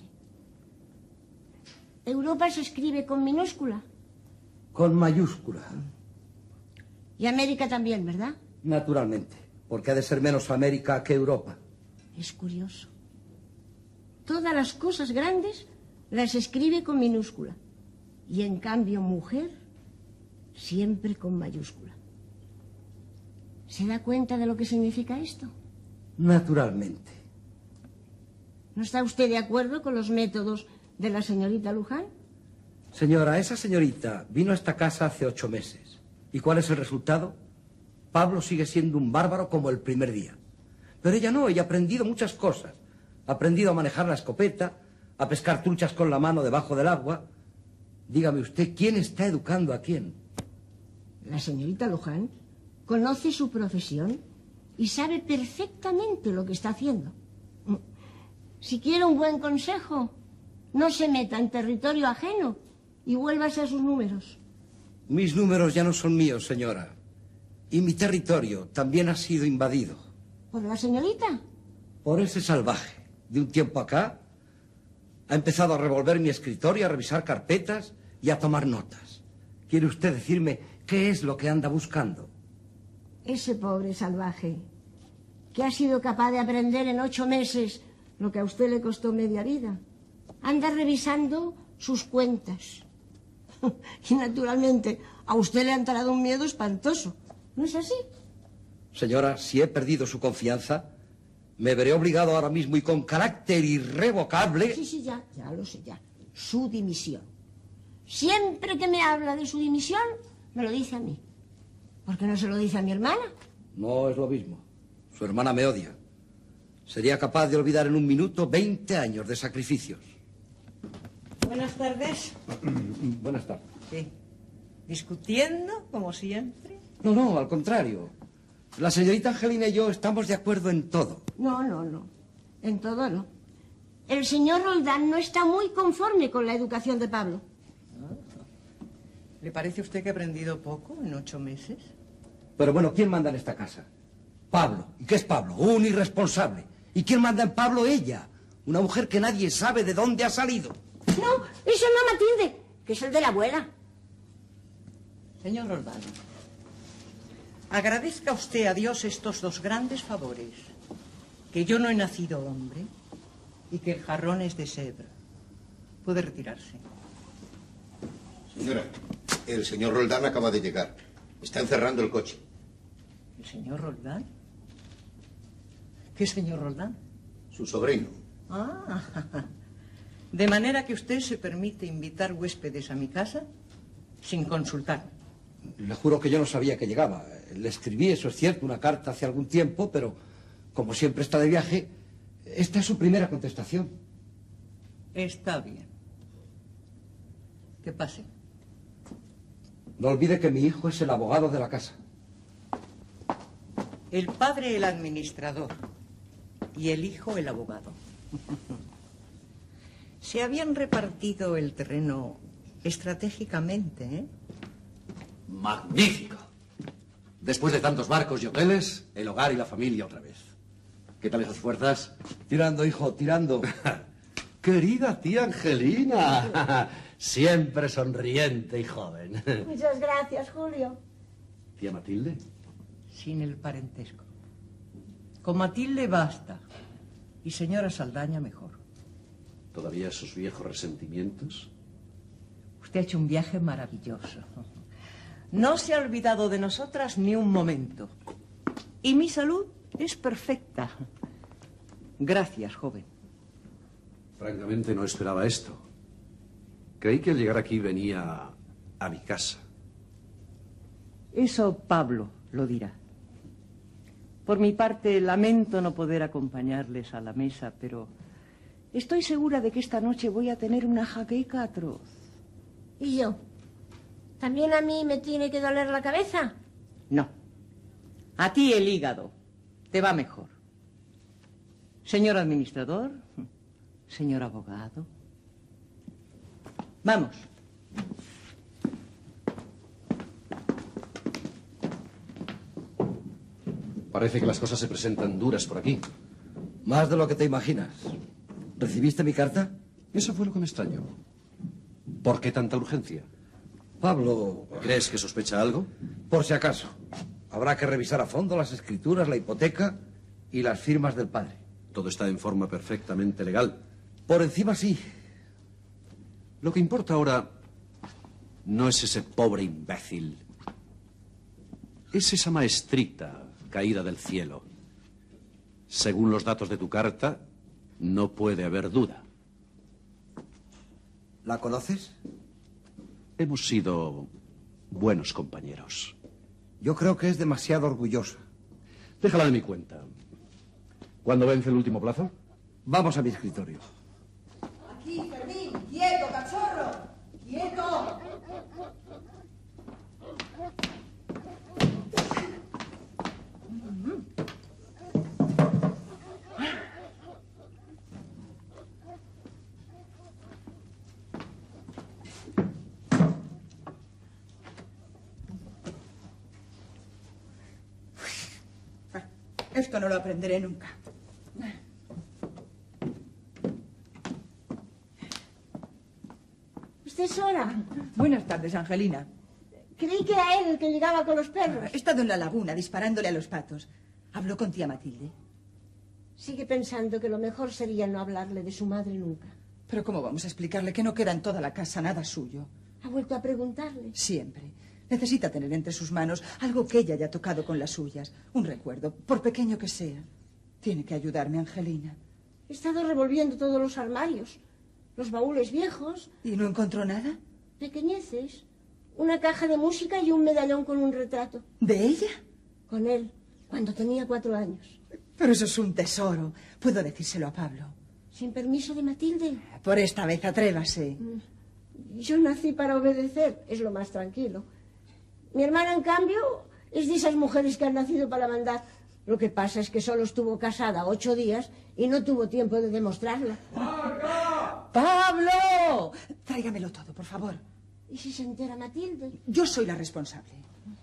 Europa se escribe con minúscula. Con mayúscula. Y América también, ¿verdad? Naturalmente, porque ha de ser menos América que Europa. Es curioso. Todas las cosas grandes las escribe con minúscula. Y en cambio, mujer, siempre con mayúscula. ¿Se da cuenta de lo que significa esto? Naturalmente. ¿No está usted de acuerdo con los métodos de la señorita Luján? Señora, esa señorita vino a esta casa hace ocho meses. ¿Y cuál es el resultado? Pablo sigue siendo un bárbaro como el primer día. Pero ella no, ella ha aprendido muchas cosas. Ha aprendido a manejar la escopeta, a pescar truchas con la mano debajo del agua. Dígame usted, ¿quién está educando a quién? La señorita Luján conoce su profesión y sabe perfectamente lo que está haciendo. Si quiere un buen consejo, no se meta en territorio ajeno y vuélvase a sus números. Mis números ya no son míos, señora. Y mi territorio también ha sido invadido. ¿Por la señorita? Por ese salvaje. De un tiempo acá, ha empezado a revolver mi escritorio, a revisar carpetas y a tomar notas. ¿Quiere usted decirme qué es lo que anda buscando? Ese pobre salvaje, que ha sido capaz de aprender en ocho meses lo que a usted le costó media vida, anda revisando sus cuentas. Y naturalmente, a usted le ha entrado un miedo espantoso. ¿No es así? Señora, si he perdido su confianza, me veré obligado ahora mismo y con carácter irrevocable... Sí, sí, ya, ya lo sé, ya. Su dimisión. siempre que me habla de su dimisión, me lo dice a mí. ¿Por qué no se lo dice a mi hermana? No es lo mismo. Su hermana me odia. Sería capaz de olvidar en un minuto veinte años de sacrificios. Buenas tardes. Buenas tardes. ¿Qué? ¿Discutiendo, como siempre? No, no, al contrario. La señorita Angelina y yo estamos de acuerdo en todo. No, no, no. En todo no. El señor Roldán no está muy conforme con la educación de Pablo. ¿Le parece a usted que ha aprendido poco en ocho meses? Pero bueno, ¿quién manda en esta casa? Pablo. ¿Y qué es Pablo? Un irresponsable. ¿Y quién manda en Pablo? Ella. Una mujer que nadie sabe de dónde ha salido. No, eso no, Matilde, que es el de la abuela. Señor Roldán, agradezca usted a Dios estos dos grandes favores. Que yo no he nacido hombre y que el jarrón es de cedro. Puede retirarse. Señora, el señor Roldán acaba de llegar. Está encerrando el coche. ¿El señor Roldán? ¿Qué señor Roldán? Su sobrino. Ah, de manera que usted se permite invitar huéspedes a mi casa sin consultar. Le juro que yo no sabía que llegaba. Le escribí, eso es cierto, una carta hace algún tiempo, pero como siempre está de viaje, esta es su primera contestación. Está bien. Que pase. No olvide que mi hijo es el abogado de la casa. El padre el administrador y el hijo el abogado. Se habían repartido el terreno estratégicamente, ¿eh? Magnífico. Después de tantos barcos y hoteles, el hogar y la familia otra vez. ¿Qué tal esas fuerzas? Tirando, hijo, tirando. Querida tía Angelina. Siempre sonriente y joven. Muchas gracias, Julio. Tía Matilde. Sin el parentesco. Con Matilde basta. Y señora Saldaña mejor. ¿Todavía esos viejos resentimientos? Usted ha hecho un viaje maravilloso. No se ha olvidado de nosotras ni un momento. Y mi salud es perfecta. Gracias, joven. Francamente no esperaba esto. Creí que al llegar aquí venía a mi casa. Eso Pablo lo dirá. Por mi parte, lamento no poder acompañarles a la mesa, pero estoy segura de que esta noche voy a tener una jaqueca atroz. ¿Y yo? ¿También a mí me tiene que doler la cabeza? No. A ti el hígado. Te va mejor. Señor administrador, señor abogado. Vamos. Parece que las cosas se presentan duras por aquí. Más de lo que te imaginas. ¿Recibiste mi carta? Eso fue lo que me extrañó. ¿Por qué tanta urgencia? Pablo... ¿Crees que sospecha algo? Por si acaso. Habrá que revisar a fondo las escrituras, la hipoteca y las firmas del padre. Todo está en forma perfectamente legal. Por encima sí. Lo que importa ahora no es ese pobre imbécil. Es esa maestrita caída del cielo. Según los datos de tu carta, no puede haber duda. ¿La conoces? Hemos sido buenos compañeros. Yo creo que es demasiado orgullosa. Déjala de mi cuenta. ¿Cuándo vence el último plazo? Vamos a mi escritorio. Aquí, Fermín, quieto, cachorro, quieto. Esto no lo aprenderé nunca. ¿Usted es Sora? Buenas tardes, Angelina. Creí que era él el que llegaba con los perros. He estado en la laguna disparándole a los patos. ¿Habló con tía Matilde? Sigue pensando que lo mejor sería no hablarle de su madre nunca. Pero ¿cómo vamos a explicarle que no queda en toda la casa nada suyo? ¿Ha vuelto a preguntarle? Siempre. Necesita tener entre sus manos algo que ella haya tocado con las suyas. Un recuerdo, por pequeño que sea. Tiene que ayudarme, Angelina. He estado revolviendo todos los armarios, los baúles viejos. ¿Y no encontró nada? Pequeñeces. Una caja de música y un medallón con un retrato. ¿De ella? Con él, cuando tenía cuatro años. Pero eso es un tesoro. Puedo decírselo a Pablo. Sin permiso de Matilde. Por esta vez, atrévase. Yo nací para obedecer, es lo más tranquilo. Mi hermana, en cambio, es de esas mujeres que han nacido para mandar. Lo que pasa es que solo estuvo casada ocho días y no tuvo tiempo de demostrarlo. ¡Marga! ¡Pablo! Tráigamelo todo, por favor. ¿Y si se entera Matilde? Yo soy la responsable.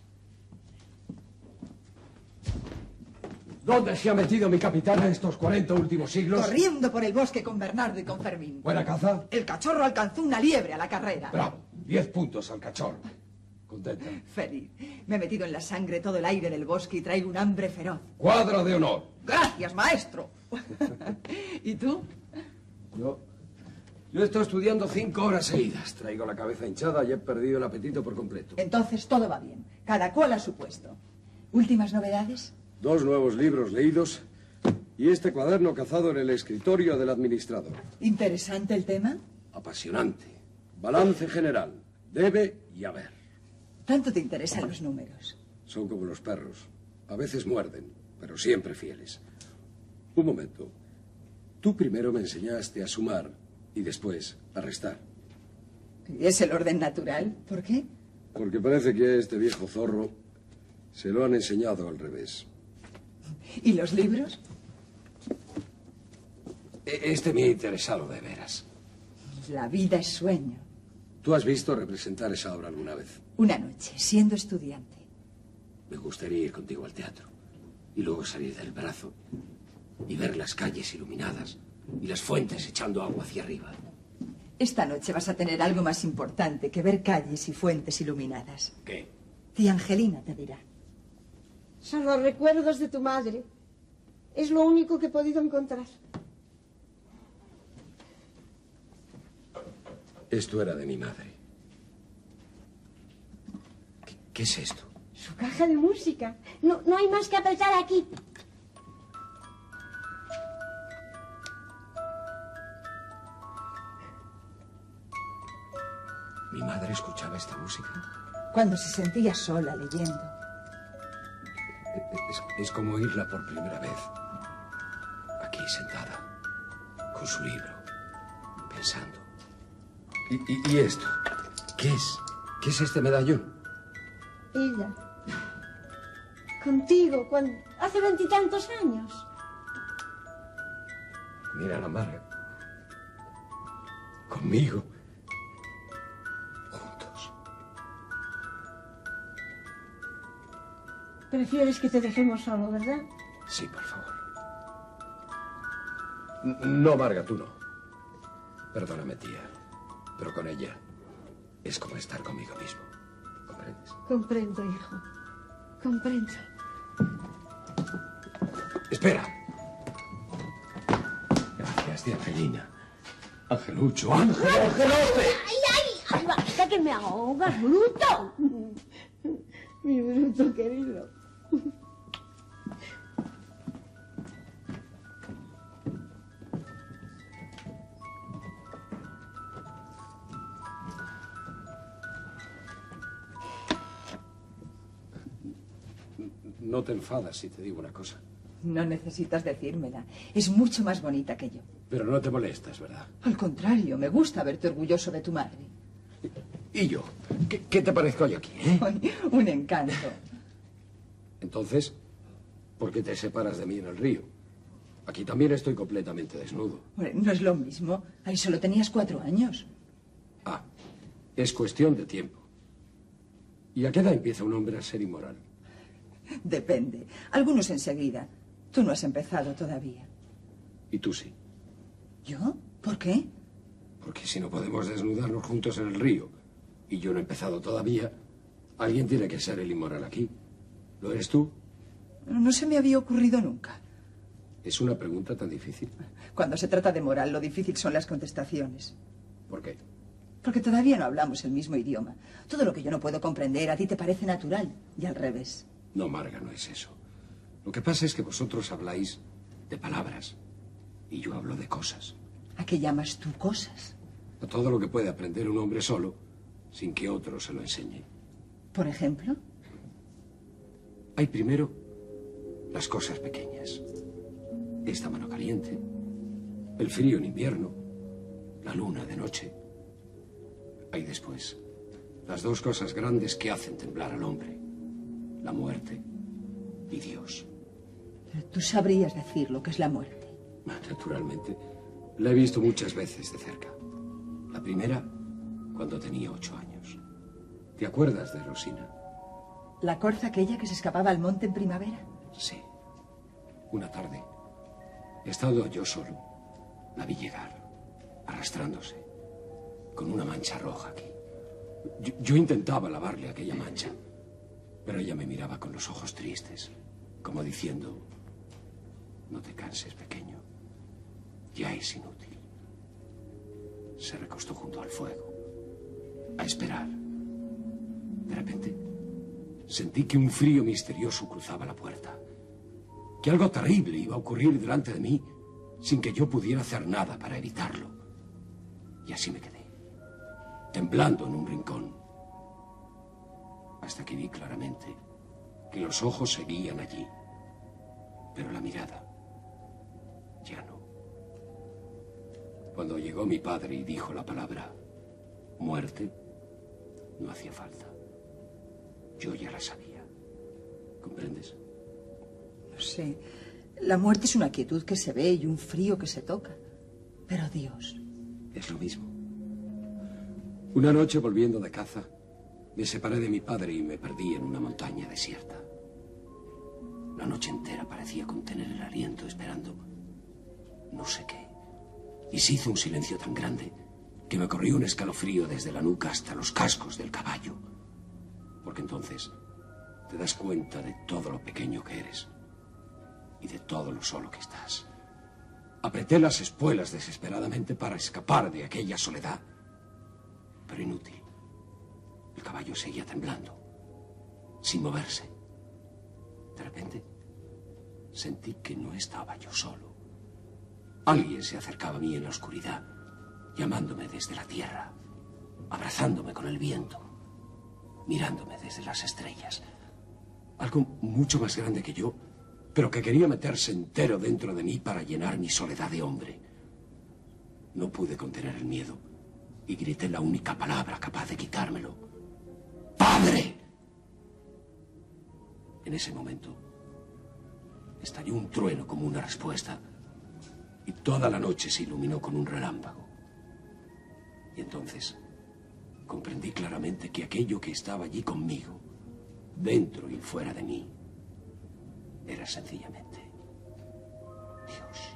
¿Dónde se ha metido mi capitana estos cuarenta últimos siglos? Corriendo por el bosque con Bernardo y con Fermín. ¿Buena caza? El cachorro alcanzó una liebre a la carrera. Bravo. Diez puntos al cachorro. Contenta. Feliz. Me he metido en la sangre todo el aire del bosque y traigo un hambre feroz. Cuadro de honor. Gracias, maestro. ¿Y tú? Yo... Yo he estado estudiando cinco horas seguidas. Traigo la cabeza hinchada y he perdido el apetito por completo. Entonces todo va bien. Cada cual a su puesto. ¿Últimas novedades? Dos nuevos libros leídos y este cuaderno cazado en el escritorio del administrador. ¿Interesante el tema? Apasionante. Balance general. Debe y haber. ¿Tanto te interesan los números? Son como los perros. A veces muerden, pero siempre fieles. Un momento. Tú primero me enseñaste a sumar y después a restar. ¿Es el orden natural? ¿Por qué? Porque parece que a este viejo zorro se lo han enseñado al revés. ¿Y los libros? Este me ha interesado de veras. La vida es sueño. ¿Tú has visto representar esa obra alguna vez? Una noche, siendo estudiante. Me gustaría ir contigo al teatro y luego salir del brazo y ver las calles iluminadas y las fuentes echando agua hacia arriba. Esta noche vas a tener algo más importante que ver calles y fuentes iluminadas. ¿Qué? Tía Angelina te dirá. Son los recuerdos de tu madre. Es lo único que he podido encontrar. Esto era de mi madre. ¿Qué, qué es esto? Su caja de música. No, no hay más que apretar aquí. ¿Mi madre escuchaba esta música? Cuando se sentía sola leyendo. Es, es como oírla por primera vez. Aquí sentada, con su libro, pensando. ¿Y, y, y esto? ¿Qué es? ¿Qué es este medallón? Ella. Contigo, cuando... hace veintitantos años. Mira la Marga. Conmigo. Juntos. Prefieres que te dejemos solo, ¿verdad? Sí, por favor. N- No, Marga, tú no. Perdóname, tía. Pero con ella es como estar conmigo mismo. ¿Comprendes? Comprendo, hijo. Comprendo. Espera. Gracias, tía Angelina. Angelucho, Ángel, Angelote. ¡Ay, ay! ¡Ay, basta que me ahogas, bruto! Mi bruto querido. No te enfadas si te digo una cosa. No necesitas decírmela. Es mucho más bonita que yo. Pero no te molestas, ¿verdad? Al contrario, me gusta verte orgulloso de tu madre. ¿Y yo? ¿Qué, qué te parezco yo aquí, eh? Ay, un encanto. Entonces, ¿por qué te separas de mí en el río? Aquí también estoy completamente desnudo. Bueno, no es lo mismo. Ahí solo tenías cuatro años. Ah, es cuestión de tiempo. ¿Y a qué edad empieza un hombre a ser inmoral? Depende. Algunos enseguida. Tú no has empezado todavía. Y tú sí. ¿Yo? ¿Por qué? Porque si no podemos desnudarnos juntos en el río y yo no he empezado todavía, alguien tiene que ser el inmoral aquí. ¿Lo eres tú? No se me había ocurrido nunca. ¿Es una pregunta tan difícil? Cuando se trata de moral, lo difícil son las contestaciones. ¿Por qué? Porque todavía no hablamos el mismo idioma. Todo lo que yo no puedo comprender a ti te parece natural y al revés. No, Marga, no es eso. Lo que pasa es que vosotros habláis de palabras y yo hablo de cosas. ¿A qué llamas tú cosas? A todo lo que puede aprender un hombre solo sin que otro se lo enseñe. ¿Por ejemplo? Hay primero las cosas pequeñas. Esta mano caliente, el frío en invierno, la luna de noche. Hay después las dos cosas grandes que hacen temblar al hombre: la muerte y Dios. Pero tú sabrías decir lo que es la muerte. Naturalmente. La he visto muchas veces de cerca. La primera, cuando tenía ocho años. ¿Te acuerdas de Rosina? ¿La corza aquella que se escapaba al monte en primavera? Sí. Una tarde, estando yo solo, la vi llegar, arrastrándose, con una mancha roja aquí. Yo, yo intentaba lavarle aquella mancha, pero ella me miraba con los ojos tristes, como diciendo: no te canses, pequeño, ya es inútil. Se recostó junto al fuego, a esperar. De repente, sentí que un frío misterioso cruzaba la puerta, que algo terrible iba a ocurrir delante de mí sin que yo pudiera hacer nada para evitarlo. Y así me quedé, temblando en un rincón, hasta que vi claramente que los ojos seguían allí, pero la mirada ya no. Cuando llegó mi padre y dijo la palabra muerte, no hacía falta. Yo ya la sabía. ¿Comprendes? No sé. La muerte es una quietud que se ve y un frío que se toca. Pero Dios... Es lo mismo. Una noche, volviendo de caza, me separé de mi padre y me perdí en una montaña desierta. La noche entera parecía contener el aliento esperando no sé qué. Y se hizo un silencio tan grande que me corrió un escalofrío desde la nuca hasta los cascos del caballo. Porque entonces te das cuenta de todo lo pequeño que eres y de todo lo solo que estás. Apreté las espuelas desesperadamente para escapar de aquella soledad, pero inútil. El caballo seguía temblando, sin moverse. De repente, sentí que no estaba yo solo. Alguien se acercaba a mí en la oscuridad, llamándome desde la tierra, abrazándome con el viento, mirándome desde las estrellas. Algo mucho más grande que yo, pero que quería meterse entero dentro de mí para llenar mi soledad de hombre. No pude contener el miedo y grité la única palabra capaz de quitármelo: ¡Padre! En ese momento estalló un trueno como una respuesta y toda la noche se iluminó con un relámpago. Y entonces comprendí claramente que aquello que estaba allí conmigo, dentro y fuera de mí, era sencillamente Dios.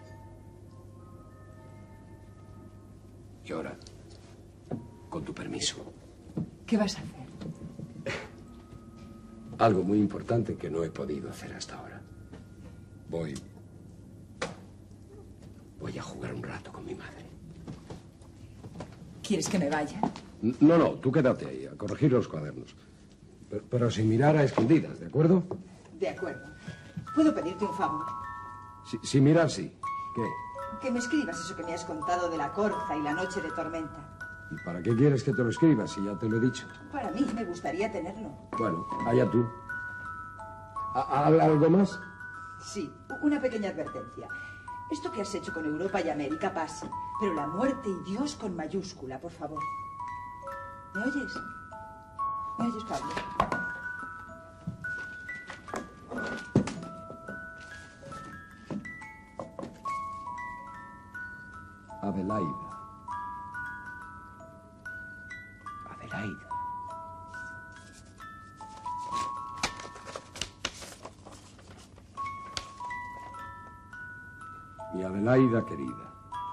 Y ahora, con tu permiso... ¿Qué vas a hacer? Algo muy importante que no he podido hacer hasta ahora. Voy... Voy a jugar un rato con mi madre. ¿Quieres que me vaya? No, no, tú quédate ahí, a corregir los cuadernos. Pero, pero sin mirar a escondidas, ¿de acuerdo? De acuerdo. ¿Puedo pedirte un favor? Sí, sin mirar, sí. ¿Qué? Que me escribas eso que me has contado de la corza y la noche de tormenta. ¿Y para qué quieres que te lo escriba si ya te lo he dicho? Para mí me gustaría tenerlo. Bueno, allá tú. ¿A- a- ¿Algo más? Sí, una pequeña advertencia. Esto que has hecho con Europa y América pasa, pero la muerte y Dios con mayúscula, por favor. ¿Me oyes? ¿Me oyes, Pablo? Adelaida. Adelaida. Mi Adelaida querida.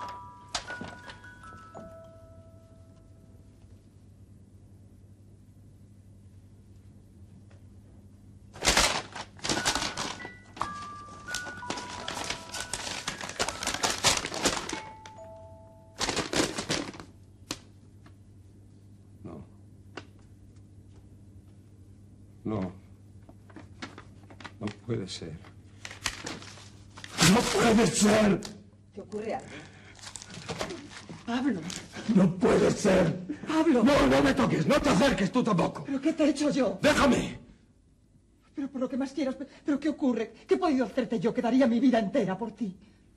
No. No. No puede ser. ¡No puede ser! ¿Te ocurre algo? Pablo. No puede ser. Pablo. No, no me toques. No te acerques tú tampoco. ¿Pero qué te he hecho yo? Déjame. Pero por lo que más quieras. ¿Pero qué ocurre? ¿Qué he podido hacerte yo que daría mi vida entera por ti?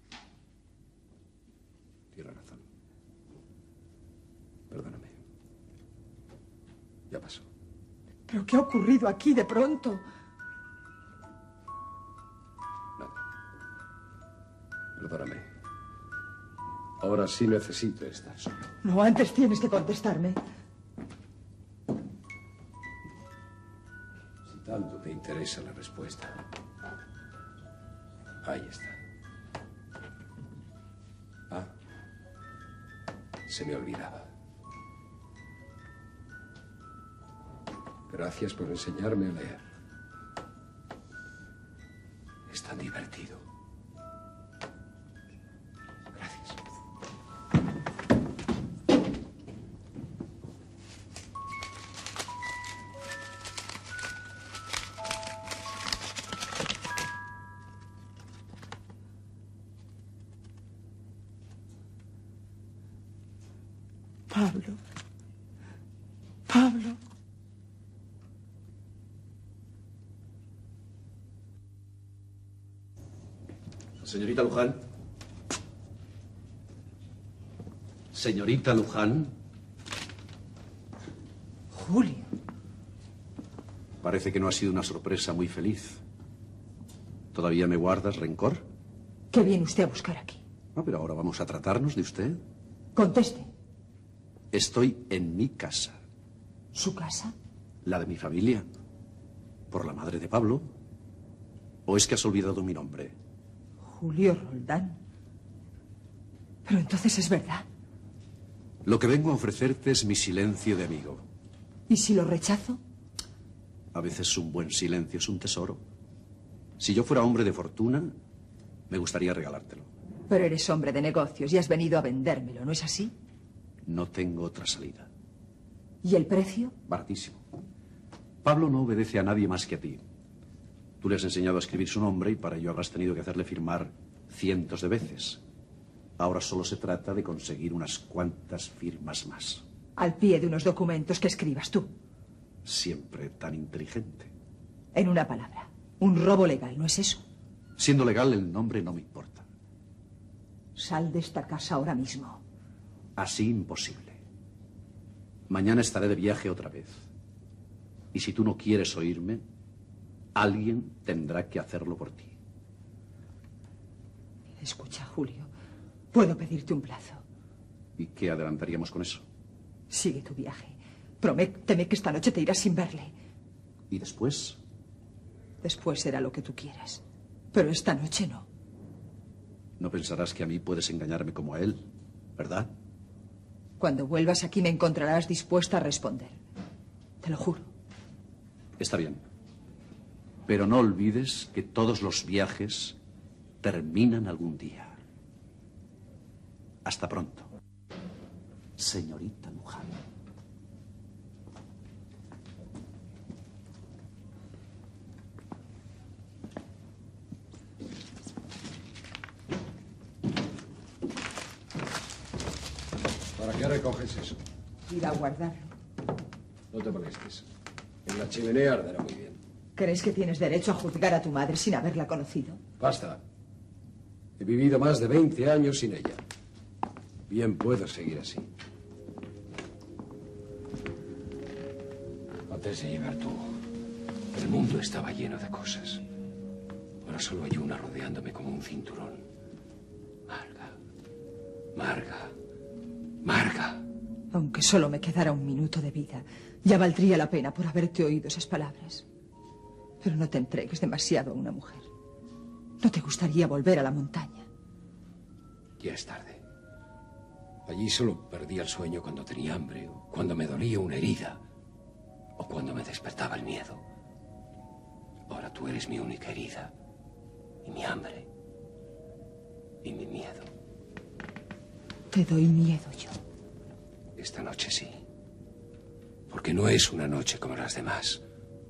Tienes razón. Perdóname. Ya pasó. ¿Pero qué ha ocurrido aquí de pronto? Nada. Perdóname. Ahora sí necesito estar solo. No, antes tienes que contestarme. Si tanto te interesa la respuesta. Ahí está. Ah. Se me olvidaba. Gracias por enseñarme a leer. Es tan divertido. Gracias. Pablo. Pablo. Señorita Luján. Señorita Luján. Julio. Parece que no ha sido una sorpresa muy feliz. ¿Todavía me guardas rencor? ¿Qué viene usted a buscar aquí? No, pero ahora vamos a tratarnos de usted. Conteste. Estoy en mi casa. ¿Su casa? ¿La de mi familia? ¿Por la madre de Pablo? ¿O es que has olvidado mi nombre? Julio Roldán. Pero entonces es verdad. Lo que vengo a ofrecerte es mi silencio de amigo. ¿Y si lo rechazo? A veces un buen silencio es un tesoro. Si yo fuera hombre de fortuna, me gustaría regalártelo. Pero eres hombre de negocios y has venido a vendérmelo, ¿no es así? No tengo otra salida. ¿Y el precio? Baratísimo. Pablo no obedece a nadie más que a ti. Tú le has enseñado a escribir su nombre y para ello habrás tenido que hacerle firmar cientos de veces. Ahora solo se trata de conseguir unas cuantas firmas más. Al pie de unos documentos que escribas tú. Siempre tan inteligente. En una palabra, un robo legal, ¿no es eso? Siendo legal, el nombre no me importa. Sal de esta casa ahora mismo. Así imposible. Mañana estaré de viaje otra vez. Y si tú no quieres oírme, alguien tendrá que hacerlo por ti. Escucha, Julio, puedo pedirte un plazo. ¿Y qué adelantaríamos con eso? Sigue tu viaje. Prométeme que esta noche te irás sin verle. ¿Y después? Después será lo que tú quieras. Pero esta noche no. No pensarás que a mí puedes engañarme como a él, ¿verdad? Cuando vuelvas aquí me encontrarás dispuesta a responder. Te lo juro. Está bien. Pero no olvides que todos los viajes terminan algún día. Hasta pronto. Señorita Luján. ¿Para qué recoges eso? Ir a guardarlo. No te molestes. En la chimenea arderá muy bien. ¿Crees que tienes derecho a juzgar a tu madre sin haberla conocido? Basta. He vivido más de veinte años sin ella. Bien puedo seguir así. Antes de llegar tú, el mundo estaba lleno de cosas. Ahora solo hay una rodeándome como un cinturón. Marga. Marga. Marga. Aunque solo me quedara un minuto de vida, ya valdría la pena por haberte oído esas palabras. Pero no te entregues demasiado a una mujer. ¿No te gustaría volver a la montaña? Ya es tarde. Allí solo perdía el sueño cuando tenía hambre, o cuando me dolía una herida, o cuando me despertaba el miedo. Ahora tú eres mi única herida, y mi hambre, y mi miedo. Te doy miedo yo. Esta noche sí. Porque no es una noche como las demás.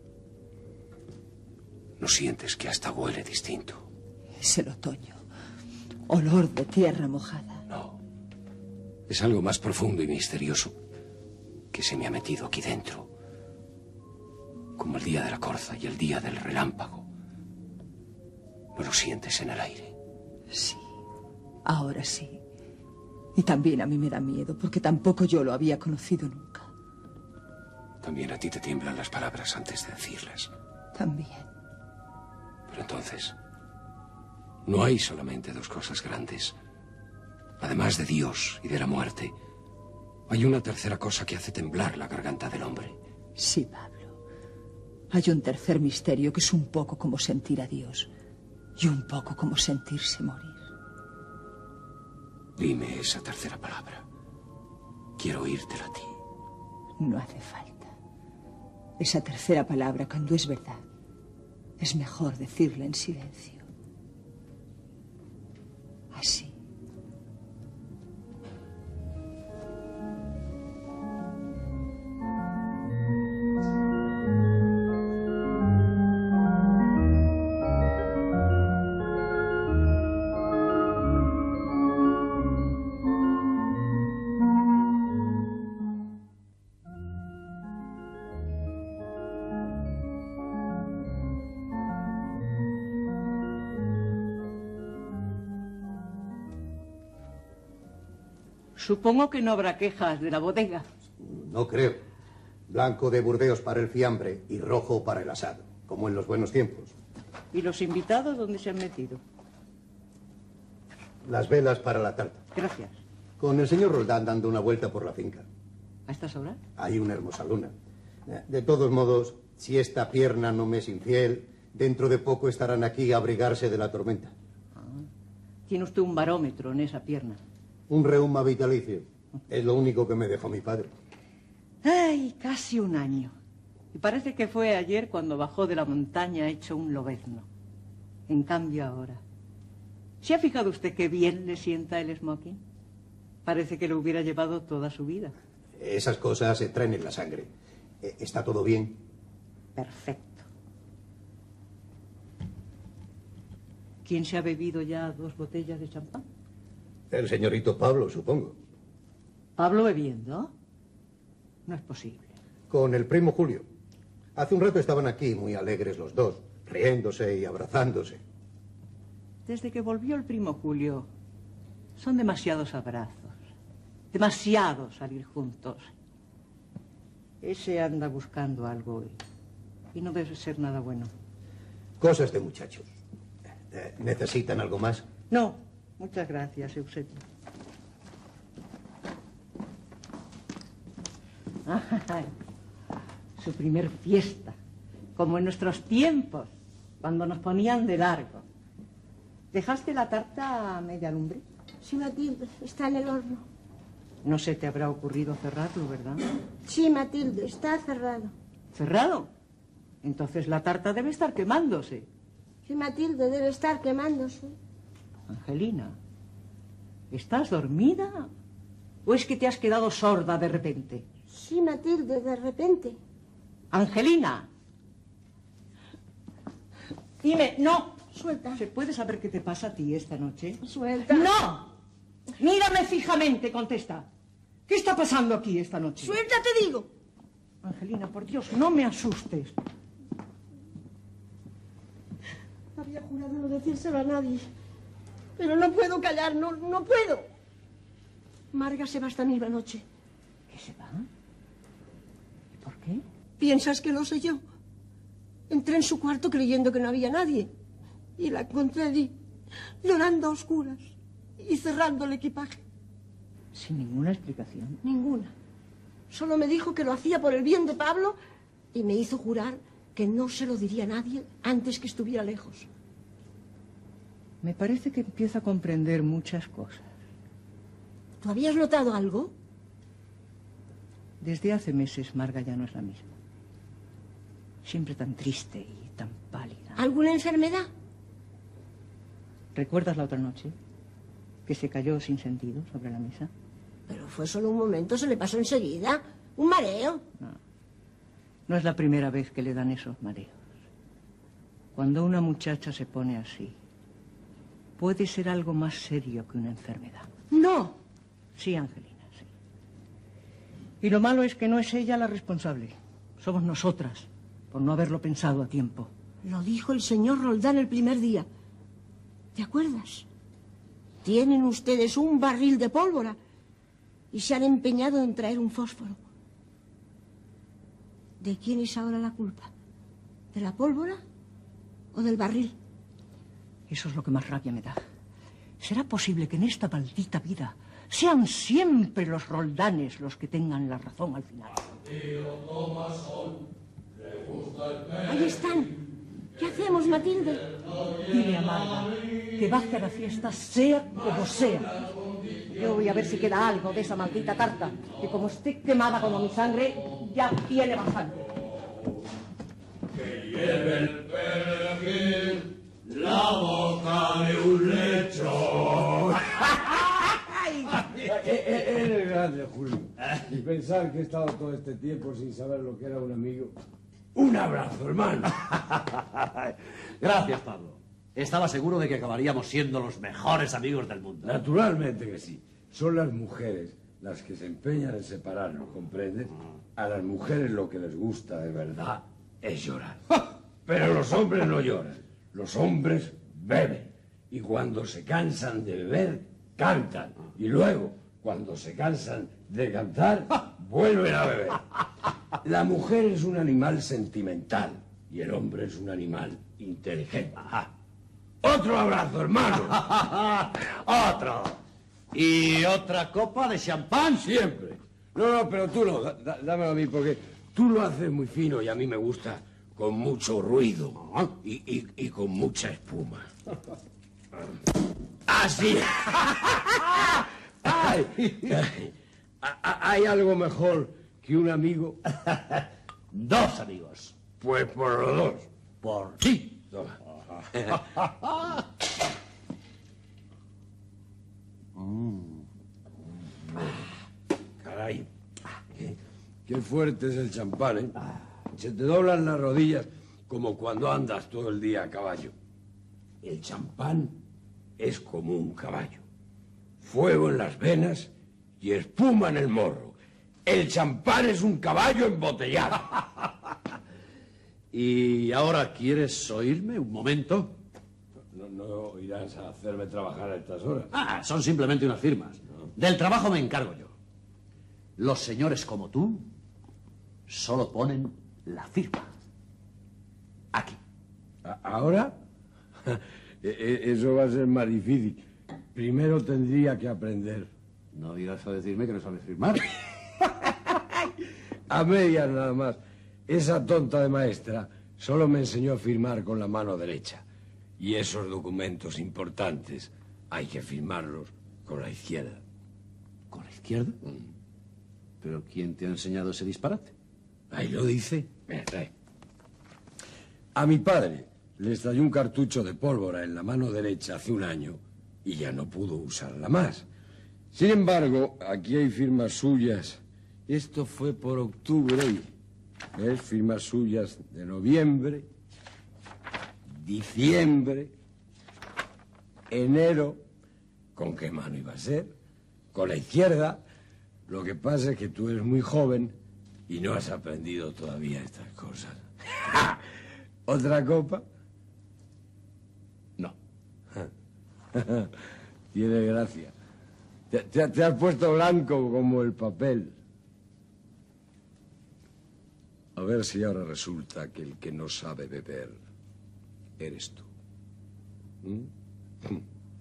¿No sientes que hasta huele distinto? Es el otoño. Olor de tierra mojada. No. Es algo más profundo y misterioso que se me ha metido aquí dentro. Como el día de la corza y el día del relámpago. ¿No lo sientes en el aire? Sí, ahora sí. Y también a mí me da miedo, porque tampoco yo lo había conocido nunca. También a ti te tiemblan las palabras antes de decirlas. También. Pero entonces, no hay solamente dos cosas grandes. Además de Dios y de la muerte, hay una tercera cosa que hace temblar la garganta del hombre. Sí, Pablo. Hay un tercer misterio que es un poco como sentir a Dios y un poco como sentirse morir. Dime esa tercera palabra. Quiero oírtela a ti. No hace falta. Esa tercera palabra, cuando es verdad, es mejor decirla en silencio. Así. Supongo que no habrá quejas de la bodega. No creo. Blanco de Burdeos para el fiambre y rojo para el asado, como en los buenos tiempos. ¿Y los invitados dónde se han metido? Las velas para la tarta. Gracias. Con el señor Roldán dando una vuelta por la finca. ¿A estas horas? Hay una hermosa luna. De todos modos, si esta pierna no me es infiel, dentro de poco estarán aquí a abrigarse de la tormenta. Ah. Tiene usted un barómetro en esa pierna. Un reuma vitalicio. Es lo único que me dejó mi padre. Ay, casi un año. Y parece que fue ayer cuando bajó de la montaña hecho un lobezno. En cambio ahora. ¿Se ha fijado usted qué bien le sienta el smoking? Parece que lo hubiera llevado toda su vida. Esas cosas se traen en la sangre. ¿Está todo bien? Perfecto. ¿Quién se ha bebido ya dos botellas de champán? El señorito Pablo, supongo. ¿Pablo bebiendo? No es posible. Con el primo Julio. Hace un rato estaban aquí muy alegres los dos, riéndose y abrazándose. Desde que volvió el primo Julio, son demasiados abrazos. Demasiado salir juntos. Ese anda buscando algo y, y no debe ser nada bueno. Cosas de muchachos. ¿Necesitan algo más? No, muchas gracias, Eusebio. Ay, su primer fiesta, como en nuestros tiempos, cuando nos ponían de largo. ¿Dejaste la tarta a media lumbre? Sí, Matilde, está en el horno. No se te habrá ocurrido cerrarlo, ¿verdad? Sí, Matilde, está cerrado. ¿Cerrado? Entonces la tarta debe estar quemándose. Sí, Matilde, debe estar quemándose. Angelina, ¿estás dormida? ¿O es que te has quedado sorda de repente? Sí, Matilde, de repente. Angelina. Dime, no. Suelta. ¿Se puede saber qué te pasa a ti esta noche? Suelta. ¡No! Mírame fijamente, contesta. ¿Qué está pasando aquí esta noche? Suelta, te digo. Angelina, por Dios, no me asustes. Había jurado no decírselo a nadie. Pero no puedo callar, no, no puedo. Marga se va esta misma noche. ¿Qué se va? ¿Y por qué? ¿Piensas que lo sé yo? Entré en su cuarto creyendo que no había nadie. Y la encontré allí, llorando a oscuras y cerrando el equipaje. Sin ninguna explicación. Ninguna. Solo me dijo que lo hacía por el bien de Pablo y me hizo jurar que no se lo diría a nadie antes que estuviera lejos. Me parece que empiezo a comprender muchas cosas. ¿Tú habías notado algo? Desde hace meses Marga ya no es la misma. Siempre tan triste y tan pálida. ¿Alguna enfermedad? ¿Recuerdas la otra noche? Que se cayó sin sentido sobre la mesa. Pero fue solo un momento, se le pasó enseguida. Un mareo. No. No es la primera vez que le dan esos mareos. Cuando una muchacha se pone así, puede ser algo más serio que una enfermedad. No. Sí, Angelina. Y lo malo es que no es ella la responsable. Somos nosotras, por no haberlo pensado a tiempo. Lo dijo el señor Roldán el primer día. ¿Te acuerdas? Tienen ustedes un barril de pólvora y se han empeñado en traer un fósforo. ¿De quién es ahora la culpa? ¿De la pólvora o del barril? Eso es lo que más rabia me da. ¿Será posible que en esta maldita vida sean siempre los Roldanes los que tengan la razón al final? Ahí están. ¿Qué hacemos, Matilde? Dile a Marga que baje a la fiesta sea como sea. Yo voy a ver si queda algo de esa maldita tarta, que como esté quemada como mi sangre, ya tiene bastante. Que lleve el perejil la boca de un lechón. Eres grande, Julio. Y pensar que he estado todo este tiempo sin saber lo que era un amigo. Un abrazo, hermano. Gracias, Pablo. Estaba seguro de que acabaríamos siendo los mejores amigos del mundo. Naturalmente que sí. Son las mujeres las que se empeñan en separarnos, ¿comprendes? A las mujeres lo que les gusta de verdad es llorar. Pero los hombres no lloran. Los hombres beben. Y cuando se cansan de beber, cantan. Y luego, cuando se cansan de cantar, vuelven a beber. La mujer es un animal sentimental y el hombre es un animal inteligente. Ajá. Otro abrazo, hermano. Otro. ¿Y otra copa de champán? Siempre. No, no, pero tú no. Da, dámelo a mí porque tú lo haces muy fino y a mí me gusta con mucho ruido y, y, y con mucha espuma. Así. Ay, ay, ¿hay algo mejor que un amigo? Dos amigos. Pues por los dos. Por sí. Toma. Caray, qué, qué fuerte es el champán, ¿eh? Se te doblan las rodillas como cuando andas todo el día a caballo. El champán es como un caballo. Fuego en las venas y espuma en el morro. El champán es un caballo embotellado. ¿Y ahora quieres oírme un momento? No, no irás a hacerme trabajar a estas horas. Ah, son simplemente unas firmas. Del trabajo me encargo yo. Los señores como tú solo ponen la firma. Aquí. ¿Ahora? Eso va a ser más difícil. Primero tendría que aprender. No digas a decirme que no sabes firmar. A medias nada más. Esa tonta de maestra solo me enseñó a firmar con la mano derecha. Y esos documentos importantes hay que firmarlos con la izquierda. ¿Con la izquierda? Mm. ¿Pero quién te ha enseñado ese disparate? Ahí lo dice. Mira, trae. A mi padre le estalló un cartucho de pólvora en la mano derecha hace un año y ya no pudo usarla más. Sin embargo, aquí hay firmas suyas. Esto fue por octubre. ¿Ves? Firmas suyas de noviembre, diciembre, enero. ¿Con qué mano iba a ser? Con la izquierda. Lo que pasa es que tú eres muy joven y no has aprendido todavía estas cosas. ¿Otra copa? No. Tiene gracia. Te, te, te has puesto blanco como el papel. A ver si ahora resulta que el que no sabe beber eres tú. ¿Mm?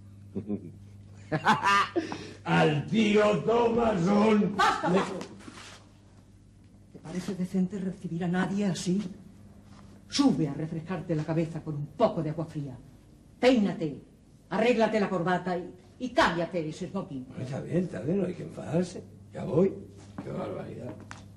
Al tío Tomasón. ¡Basta, Pablo! ¿Te parece decente recibir a nadie así? Sube a refrescarte la cabeza con un poco de agua fría. Peínate, arréglate la corbata y, y cámbiate ese smoking. Bueno, está bien, está bien, no hay que enfadarse. Ya voy. Qué barbaridad.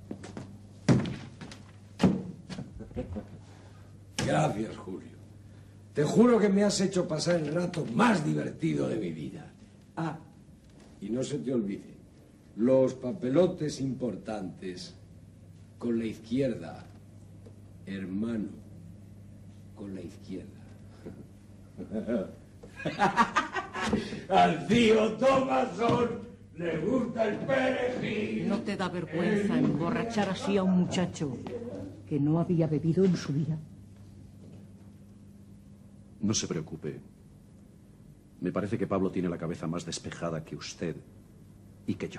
Gracias, Julio. Te juro que me has hecho pasar el rato más divertido de mi vida. Ah, y no se te olvide, los papelotes importantes con la izquierda, hermano, con la izquierda. Al tío Tomasón le gusta el perejil. ¿No te da vergüenza emborrachar así a un muchacho que no había bebido en su vida? No se preocupe. Me parece que Pablo tiene la cabeza más despejada que usted y que yo.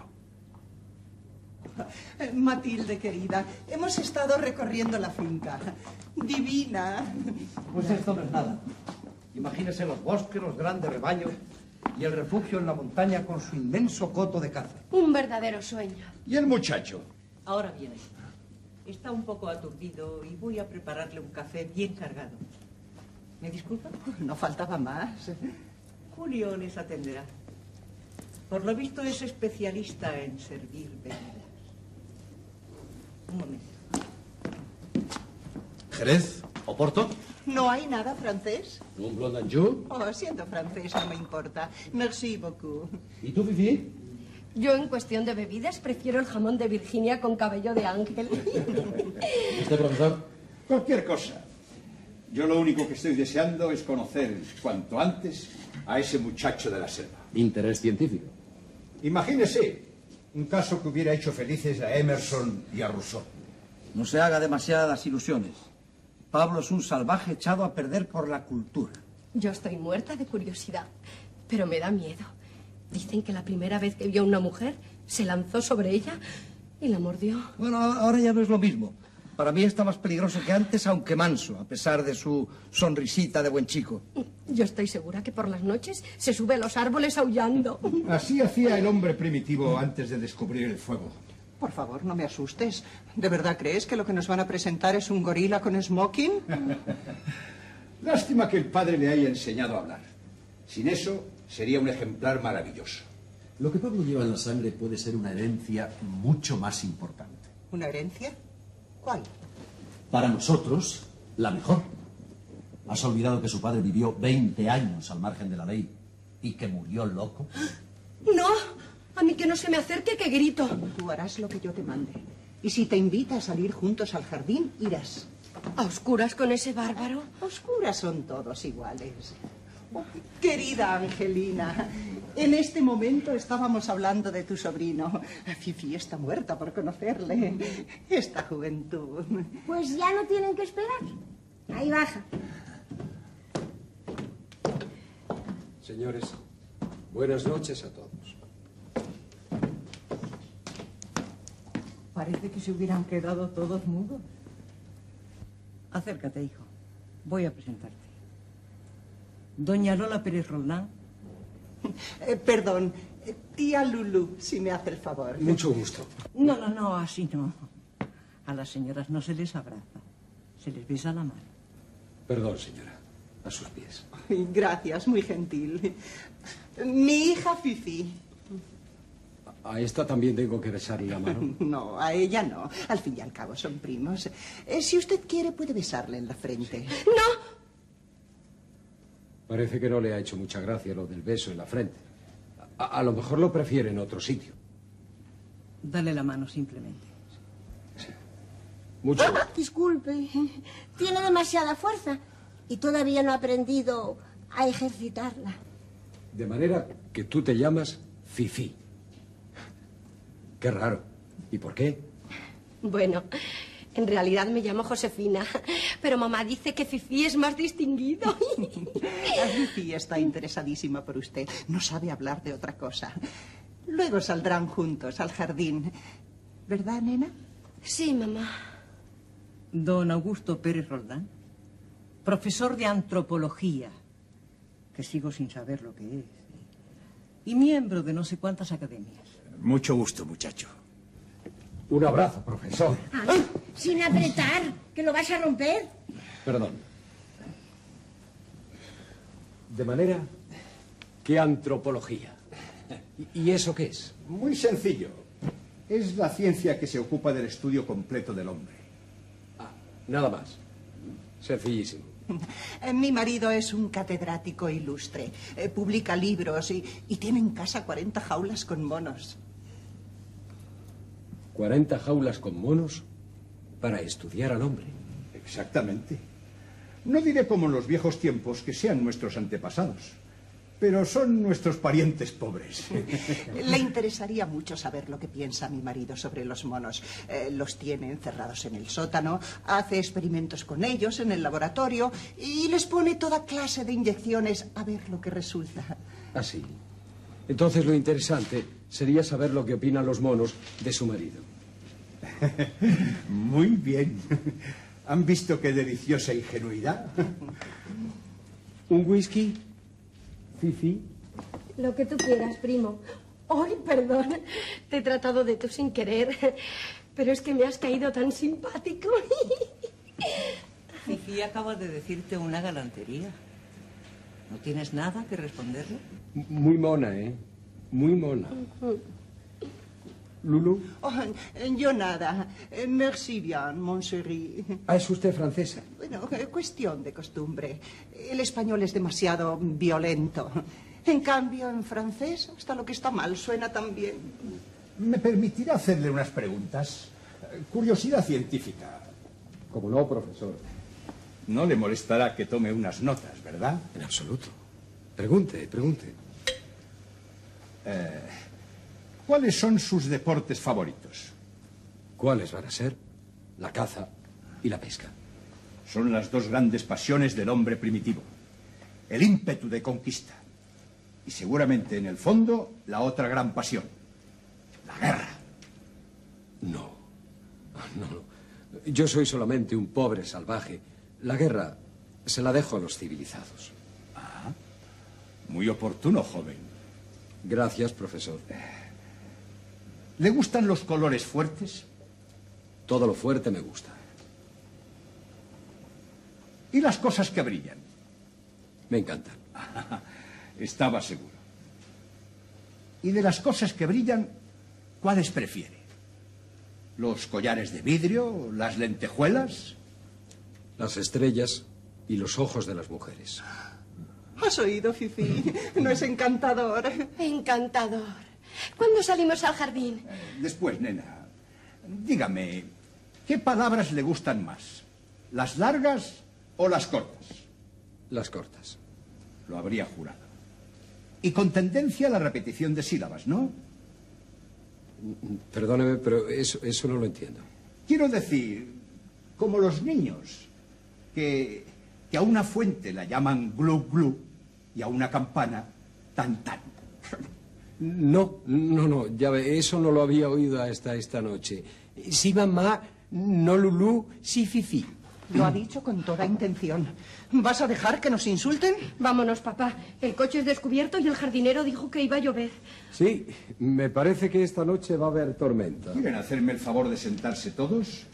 Matilde, querida, hemos estado recorriendo la finca. Divina. Pues esto no es nada. Imagínese los bosques, los grandes rebaños y el refugio en la montaña con su inmenso coto de caza. Un verdadero sueño. ¿Y el muchacho? Ahora viene. Está un poco aturdido y voy a prepararle un café bien cargado. ¿Me disculpa? No faltaba más. Julio les atenderá. Por lo visto es especialista en servir bebidas. Un momento. ¿Jerez? ¿Oporto? ¿No hay nada francés? ¿Un blond d'Anjou? Oh, siendo francés no me importa. Merci beaucoup. ¿Y tú, Fifi? Yo, en cuestión de bebidas, prefiero el jamón de Virginia con cabello de ángel. ¿Usted, profesor? Cualquier cosa. Yo lo único que estoy deseando es conocer cuanto antes a ese muchacho de la selva. Interés científico. Imagínese un caso que hubiera hecho felices a Emerson y a Rousseau. No se haga demasiadas ilusiones. Pablo es un salvaje echado a perder por la cultura. Yo estoy muerta de curiosidad, pero me da miedo. Dicen que la primera vez que vio a una mujer se lanzó sobre ella y la mordió. Bueno, ahora ya no es lo mismo. Para mí está más peligroso que antes, aunque manso, a pesar de su sonrisita de buen chico. Yo estoy segura que por las noches se sube a los árboles aullando. Así hacía el hombre primitivo antes de descubrir el fuego. Por favor, no me asustes. ¿De verdad crees que lo que nos van a presentar es un gorila con smoking? Lástima que el padre le haya enseñado a hablar. Sin eso, sería un ejemplar maravilloso. Lo que Pablo lleva en la sangre puede ser una herencia mucho más importante. ¿Una herencia? ¿Cuál? Para nosotros, la mejor. ¿Has olvidado que su padre vivió veinte años al margen de la ley y que murió loco? ¡No! A mí que no se me acerque, que grito. Tú harás lo que yo te mande. Y si te invita a salir juntos al jardín, irás. ¿A oscuras con ese bárbaro? Oscuras son todos iguales. Oh, querida Angelina, en este momento estábamos hablando de tu sobrino. Fifi está muerta por conocerle. Esta juventud. Pues ya no tienen que esperar. Ahí baja. Señores, buenas noches a todos. Parece que se hubieran quedado todos mudos. Acércate, hijo. Voy a presentarte. Doña Lola Pérez Roldán. Eh, perdón, eh, tía Lulú, si me hace el favor. Mucho gusto. No, no, no, así no. A las señoras no se les abraza, se les besa la mano. Perdón, señora. A sus pies. Ay, gracias, muy gentil. Mi hija Fifi. A esta también tengo que besarle la mano. No, a ella no. Al fin y al cabo son primos. Eh, si usted quiere, puede besarle en la frente. ¡No! Parece que no le ha hecho mucha gracia lo del beso en la frente. A, a lo mejor lo prefiere en otro sitio. Dale la mano simplemente. Mucho. Disculpe, tiene demasiada fuerza y todavía no ha aprendido a ejercitarla. De manera que tú te llamas Fifi. Qué raro. ¿Y por qué? Bueno, en realidad me llamo Josefina, pero mamá dice que Fifi es más distinguido. Fifi está interesadísima por usted. No sabe hablar de otra cosa. Luego saldrán juntos al jardín. ¿Verdad, nena? Sí, mamá. Don Augusto Pérez Roldán, profesor de antropología, que sigo sin saber lo que es, y miembro de no sé cuántas academias. Mucho gusto, muchacho. Un abrazo, profesor. Ay, sin apretar, que lo vas a romper. Perdón. De manera que antropología. ¿Y, y eso qué es? Muy sencillo. Es la ciencia que se ocupa del estudio completo del hombre. Ah, nada más. Sencillísimo. Mi marido es un catedrático ilustre. Eh, publica libros y, y tiene en casa cuarenta jaulas con monos. cuarenta jaulas con monos para estudiar al hombre. Exactamente. No diré como en los viejos tiempos que sean nuestros antepasados, pero son nuestros parientes pobres. Le interesaría mucho saber lo que piensa mi marido sobre los monos. Eh, los tiene encerrados en el sótano, hace experimentos con ellos en el laboratorio y les pone toda clase de inyecciones a ver lo que resulta. Ah, sí. Entonces lo interesante sería saber lo que opinan los monos de su marido. Muy bien. ¿Han visto qué deliciosa ingenuidad? ¿Un whisky? ¿Fifi? Lo que tú quieras, primo. Ay, perdón, te he tratado de tú sin querer, pero es que me has caído tan simpático. Fifi acaba de decirte una galantería. ¿No tienes nada que responderle? Muy mona, ¿eh? Muy mona. ¿Lulu? Oh, yo nada. Merci bien, mon chéri. Ah, ¿es usted francesa? Bueno, cuestión de costumbre. El español es demasiado violento. En cambio, en francés, hasta lo que está mal suena tan bien. ¿Me permitirá hacerle unas preguntas? Curiosidad científica. Como no, profesor. No le molestará que tome unas notas, ¿verdad? En absoluto. Pregunte, pregunte. Eh, ¿Cuáles son sus deportes favoritos? ¿Cuáles van a ser? La caza y la pesca. Son las dos grandes pasiones del hombre primitivo. El ímpetu de conquista. Y seguramente, en el fondo, la otra gran pasión. La guerra. No. No, no. Yo soy solamente un pobre salvaje. La guerra se la dejo a los civilizados. Ah, muy oportuno, joven. Gracias, profesor. ¿Le gustan los colores fuertes? Todo lo fuerte me gusta. ¿Y las cosas que brillan? Me encantan. Estaba seguro. ¿Y de las cosas que brillan, cuáles prefiere? ¿Los collares de vidrio? ¿Las lentejuelas? Las estrellas y los ojos de las mujeres. ¿Has oído, Fifi? ¿No es encantador? Encantador. ¿Cuándo salimos al jardín? Después, nena. Dígame, ¿qué palabras le gustan más? ¿Las largas o las cortas? Las cortas. Lo habría jurado. Y con tendencia a la repetición de sílabas, ¿no? Perdóneme, pero eso, eso no lo entiendo. Quiero decir, como los niños, que, que a una fuente la llaman glu glu y a una campana tan tan. No, no, no, ya ve, eso no lo había oído hasta esta noche. Sí, mamá, no Lulú, sí Fifi. Lo ha dicho con toda intención. ¿Vas a dejar que nos insulten? Vámonos, papá. El coche es descubierto y el jardinero dijo que iba a llover. Sí, me parece que esta noche va a haber tormenta. ¿Quieren hacerme el favor de sentarse todos?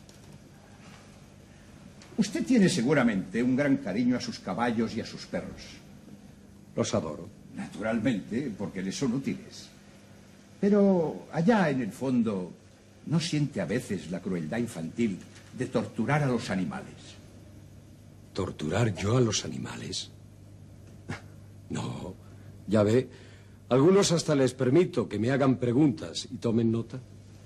Usted tiene seguramente un gran cariño a sus caballos y a sus perros. Los adoro. Naturalmente, porque les son útiles. Pero allá en el fondo, ¿no siente a veces la crueldad infantil de torturar a los animales? ¿Torturar yo a los animales? No, ya ve, algunos hasta les permito que me hagan preguntas y tomen nota.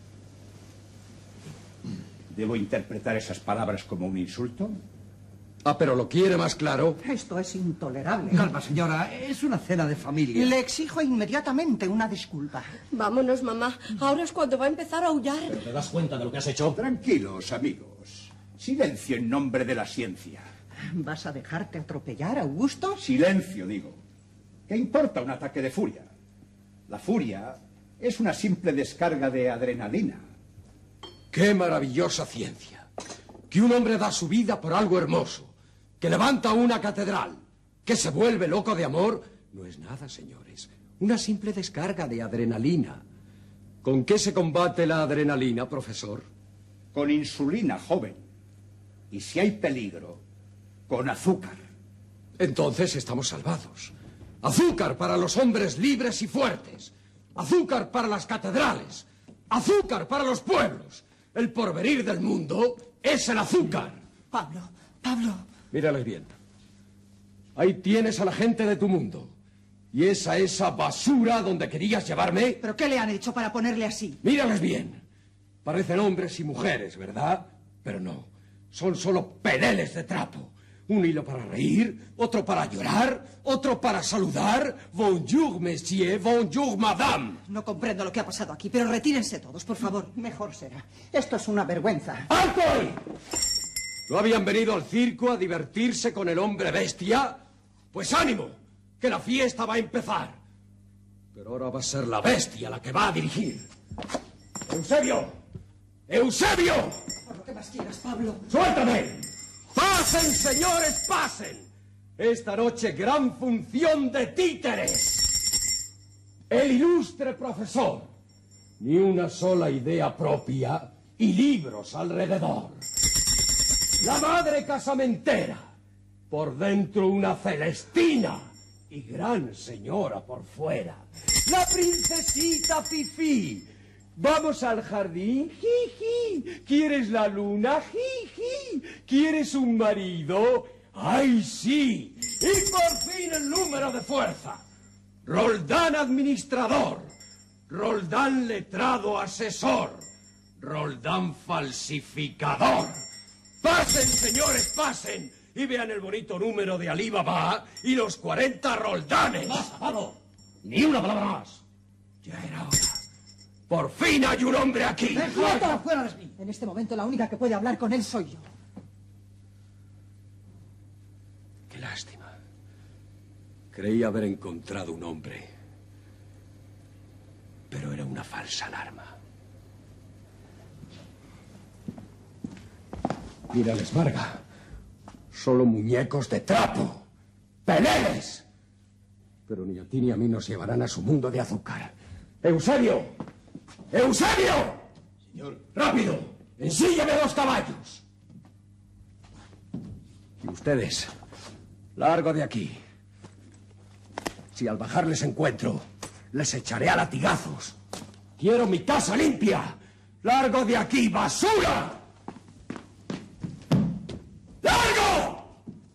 ¿Debo interpretar esas palabras como un insulto? Ah, pero lo quiere más claro. Esto es intolerable. Calma, señora, es una cena de familia. Le exijo inmediatamente una disculpa. Vámonos, mamá. Ahora es cuando va a empezar a aullar. ¿Pero te das cuenta de lo que has hecho? Tranquilos, amigos. Silencio en nombre de la ciencia. ¿Vas a dejarte atropellar, Augusto? Silencio, digo. ¿Qué importa un ataque de furia? La furia es una simple descarga de adrenalina. ¡Qué maravillosa ciencia! Que un hombre da su vida por algo hermoso, que levanta una catedral, que se vuelve loco de amor, no es nada, señores. Una simple descarga de adrenalina. ¿Con qué se combate la adrenalina, profesor? Con insulina, joven. Y si hay peligro, con azúcar. Entonces estamos salvados. Azúcar para los hombres libres y fuertes. Azúcar para las catedrales. Azúcar para los pueblos. El porvenir del mundo es el azúcar. Pablo, Pablo. Mírales bien. Ahí tienes a la gente de tu mundo. Y es a esa basura donde querías llevarme. ¿Pero qué le han hecho para ponerle así? Mírales bien. Parecen hombres y mujeres, ¿verdad? Pero no. Son solo peleles de trapo. Un hilo para reír, otro para llorar, otro para saludar. Bonjour, monsieur, bonjour, madame. No comprendo lo que ha pasado aquí, pero retírense todos, por favor. Mejor será. Esto es una vergüenza. ¡Alto ahí! ¿No habían venido al circo a divertirse con el hombre bestia? Pues ánimo, que la fiesta va a empezar. Pero ahora va a ser la bestia la que va a dirigir. ¡Eusebio! ¡Eusebio! Por lo que más quieras, Pablo. ¡Suéltame! ¡Pasen, señores, pasen! Esta noche gran función de títeres. El ilustre profesor. Ni una sola idea propia y libros alrededor. La madre casamentera. Por dentro una Celestina. Y gran señora por fuera. La princesita Fifi. Vamos al jardín, jiji. ¿Quieres la luna? Jiji. ¿Quieres un marido? ¡Ay, sí! Y por fin el número de fuerza. Roldán administrador. Roldán letrado asesor. Roldán falsificador. Pasen, señores, pasen. Y vean el bonito número de Alibaba y los cuarenta Roldanes. ¡Más, Pablo! Ni una palabra más. Ya era hora. ¡Por fin hay un hombre aquí! ¡Déjalo fuera de mí! En este momento la única que puede hablar con él soy yo. Qué lástima. Creí haber encontrado un hombre. Pero era una falsa alarma. Mírales, Marga. Solo muñecos de trapo. ¡Peleles! Pero ni a ti ni a mí nos llevarán a su mundo de azúcar. ¡Eusebio! ¡Eusebio! Señor. ¡Rápido! ¡Ensíllame dos caballos! Y ustedes, largo de aquí. Si al bajar les encuentro, les echaré a latigazos. ¡Quiero mi casa limpia! ¡Largo de aquí, basura! ¡Largo!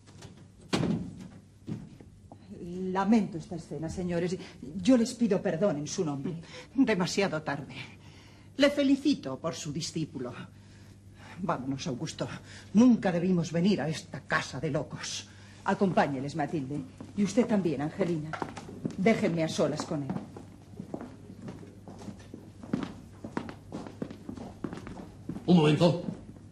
Lamento esta escena, señores. Yo les pido perdón en su nombre. Demasiado tarde. Le felicito por su discípulo. Vámonos, Augusto. Nunca debimos venir a esta casa de locos. Acompáñeles, Matilde. Y usted también, Angelina. Déjenme a solas con él. Un momento.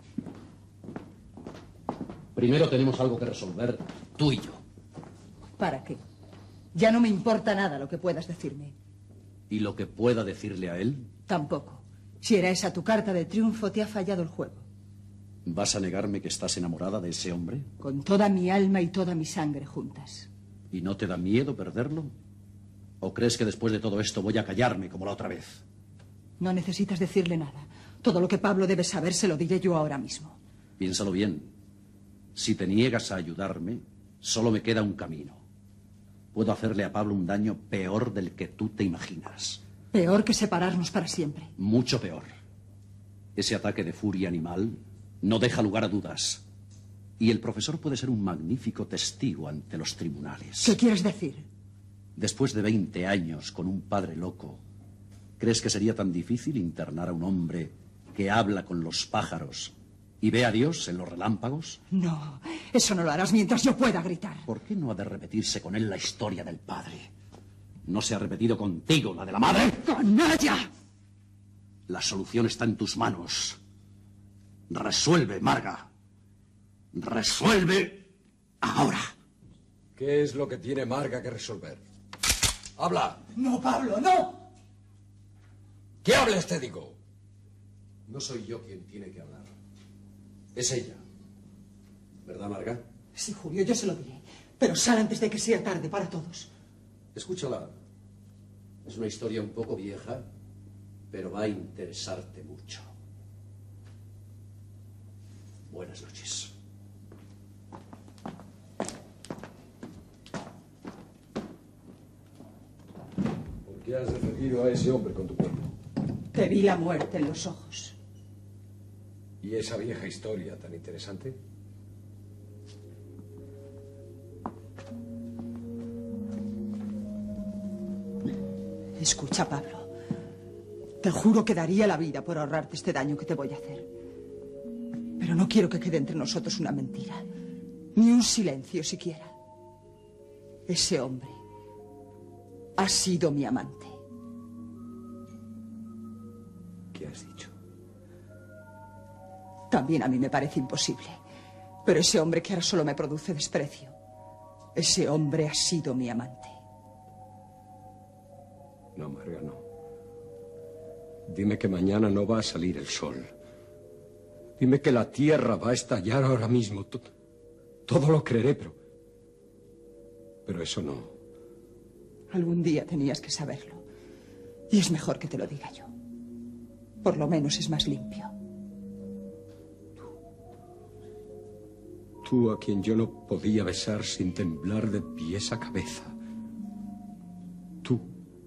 Primero tenemos algo que resolver tú y yo. ¿Para qué? Ya no me importa nada lo que puedas decirme. ¿Y lo que pueda decirle a él? Tampoco. Si era esa tu carta de triunfo, te ha fallado el juego. ¿Vas a negarme que estás enamorada de ese hombre? Con toda mi alma y toda mi sangre juntas. ¿Y no te da miedo perderlo? ¿O crees que después de todo esto voy a callarme como la otra vez? No necesitas decirle nada. Todo lo que Pablo debe saber se lo diré yo ahora mismo. Piénsalo bien. Si te niegas a ayudarme, solo me queda un camino. Puedo hacerle a Pablo un daño peor del que tú te imaginas. Peor que separarnos para siempre. Mucho peor. Ese ataque de furia animal no deja lugar a dudas. Y el profesor puede ser un magnífico testigo ante los tribunales. ¿Qué quieres decir? Después de veinte años con un padre loco, ¿crees que sería tan difícil internar a un hombre que habla con los pájaros y ve a Dios en los relámpagos? No, eso no lo harás mientras yo pueda gritar. ¿Por qué no ha de repetirse con él la historia del padre? ¿No se ha repetido contigo la de la madre? ¡Canalla! La solución está en tus manos. Resuelve, Marga. Resuelve ahora. ¿Qué es lo que tiene Marga que resolver? ¡Habla! No, Pablo, no. ¿Qué hable este, digo? No soy yo quien tiene que hablar. Es ella. ¿Verdad, Marga? Sí, Julio, yo se lo diré. Pero sal antes de que sea tarde para todos. Escúchala. Es una historia un poco vieja, pero va a interesarte mucho. Buenas noches. ¿Por qué has defendido a ese hombre con tu cuerpo? Te vi la muerte en los ojos. ¿Y esa vieja historia tan interesante? Escucha, Pablo. Te juro que daría la vida por ahorrarte este daño que te voy a hacer. Pero no quiero que quede entre nosotros una mentira. Ni un silencio siquiera. Ese hombre ha sido mi amante. ¿Qué has dicho? También a mí me parece imposible. Pero ese hombre que ahora solo me produce desprecio, ese hombre ha sido mi amante. No, Marga, no. Dime que mañana no va a salir el sol. Dime que la tierra va a estallar ahora mismo. Todo, todo lo creeré, pero... Pero eso no. Algún día tenías que saberlo. Y es mejor que te lo diga yo. Por lo menos es más limpio. Tú, a quien yo no podía besar sin temblar de pies a cabeza. Tú.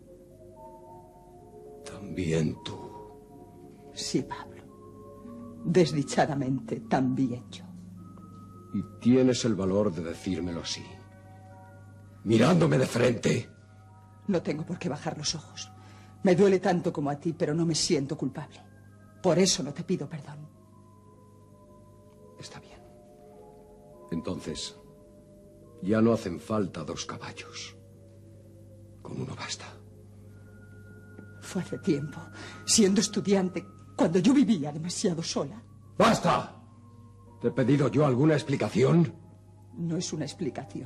También tú. Sí, Pablo. Desdichadamente, también yo. Y tienes el valor de decírmelo así. Mirándome de frente. No tengo por qué bajar los ojos. Me duele tanto como a ti, pero no me siento culpable. Por eso no te pido perdón. Está bien. Entonces, ya no hacen falta dos caballos. Con uno basta. Fue hace tiempo, siendo estudiante, cuando yo vivía demasiado sola. ¡Basta! ¿Te he pedido yo alguna explicación? No es una explicación.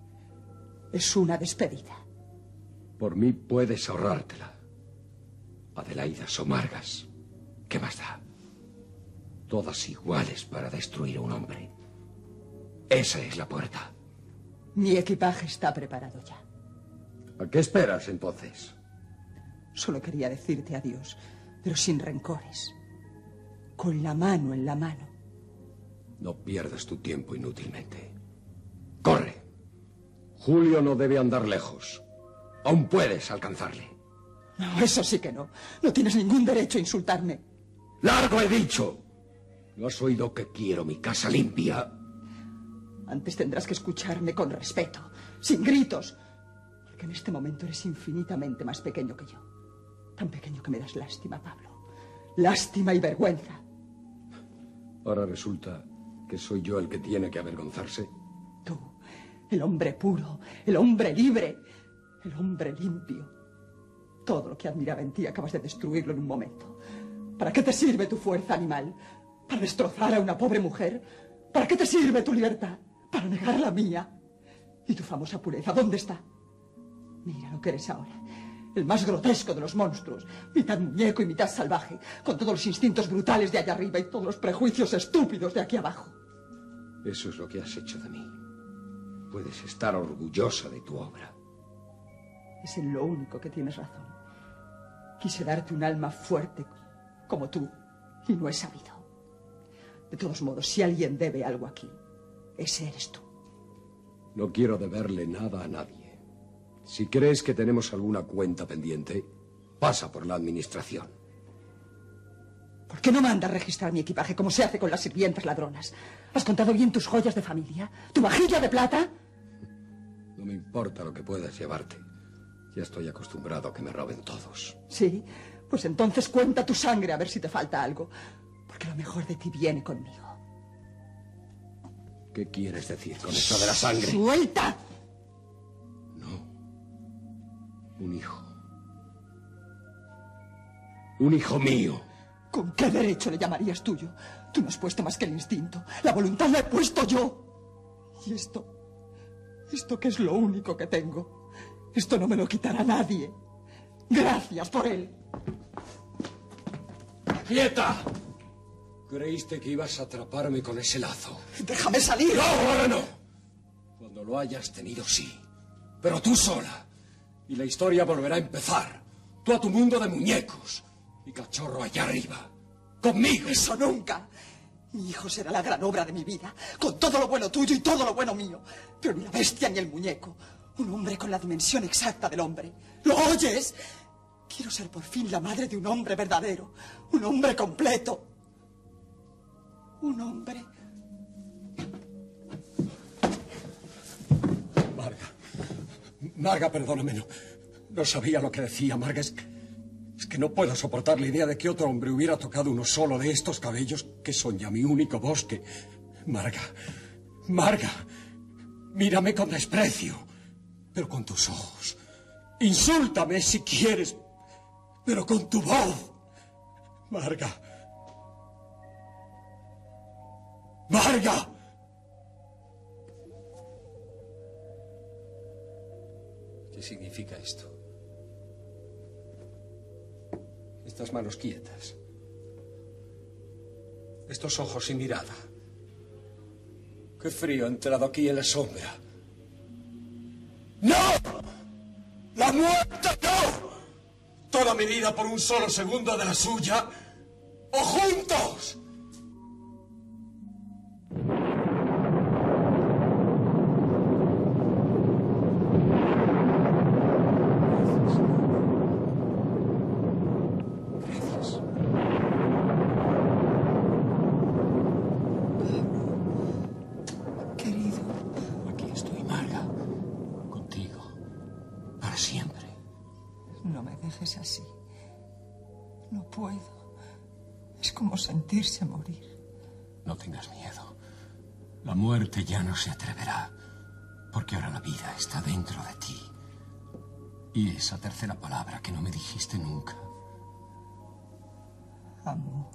Es una despedida. Por mí puedes ahorrártela. Adelaidas o Margas. ¿Qué más da? Todas iguales para destruir a un hombre. Esa es la puerta. Mi equipaje está preparado ya. ¿A qué esperas, entonces? Solo quería decirte adiós, pero sin rencores. Con la mano en la mano. No pierdas tu tiempo inútilmente. ¡Corre! Julio no debe andar lejos. Aún puedes alcanzarle. No, eso sí que no. No tienes ningún derecho a insultarme. ¡Largo, he dicho! ¿No has oído que quiero mi casa limpia? Antes tendrás que escucharme con respeto, sin gritos, porque en este momento eres infinitamente más pequeño que yo. Tan pequeño que me das lástima, Pablo. Lástima y vergüenza. Ahora resulta que soy yo el que tiene que avergonzarse. Tú, el hombre puro, el hombre libre, el hombre limpio. Todo lo que admiraba en ti acabas de destruirlo en un momento. ¿Para qué te sirve tu fuerza animal? ¿Para destrozar a una pobre mujer? ¿Para qué te sirve tu libertad? Para negar la mía. ¿Y tu famosa pureza dónde está? Mira lo que eres ahora. El más grotesco de los monstruos. Mitad muñeco y mitad salvaje. Con todos los instintos brutales de allá arriba y todos los prejuicios estúpidos de aquí abajo. Eso es lo que has hecho de mí. Puedes estar orgullosa de tu obra. Es en lo único que tienes razón. Quise darte un alma fuerte como tú y no he sabido. De todos modos, si alguien debe algo aquí, ese eres tú. No quiero deberle nada a nadie. Si crees que tenemos alguna cuenta pendiente, pasa por la administración. ¿Por qué no mandas registrar mi equipaje como se hace con las sirvientas ladronas? ¿Has contado bien tus joyas de familia? ¿Tu vajilla de plata? No me importa lo que puedas llevarte. Ya estoy acostumbrado a que me roben todos. Sí, pues entonces cuenta tu sangre a ver si te falta algo. Porque lo mejor de ti viene conmigo. ¿Qué quieres decir con eso de la sangre? ¡Suelta! No. Un hijo. Un hijo mío. ¿Con qué derecho le llamarías tuyo? Tú no has puesto más que el instinto. La voluntad la he puesto yo. Y esto... Esto que es lo único que tengo. Esto no me lo quitará nadie. Gracias por él. ¡Quieta! Creíste que ibas a atraparme con ese lazo. ¡Déjame salir! ¡No, ahora no! Cuando lo hayas tenido, sí. Pero tú sola. Y la historia volverá a empezar. Tú a tu mundo de muñecos. Y cachorro allá arriba. ¡Conmigo! ¡Eso nunca! Mi hijo será la gran obra de mi vida. Con todo lo bueno tuyo y todo lo bueno mío. Pero ni la bestia ni el muñeco. Un hombre con la dimensión exacta del hombre. ¿Lo oyes? Quiero ser por fin la madre de un hombre verdadero. Un hombre completo. Un hombre... Marga. Marga, perdóname, no, no sabía lo que decía, Marga. Es que, es que no puedo soportar la idea de que otro hombre hubiera tocado uno solo de estos cabellos que son ya mi único bosque. Marga, Marga, mírame con desprecio, pero con tus ojos. Insúltame si quieres, pero con tu voz. Marga. Marga. ¿Qué significa esto? Estas manos quietas. Estos ojos sin mirada. Qué frío ha entrado aquí en la sombra. ¡No! ¡La muerte no! Toda mi vida por un solo segundo de la suya. ¡O juntos! Así. No puedo. Es como sentirse morir. No tengas miedo. La muerte ya no se atreverá, porque ahora la vida está dentro de ti. Y esa tercera palabra que no me dijiste nunca. Amor.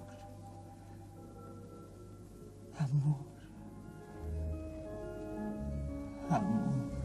Amor. Amor.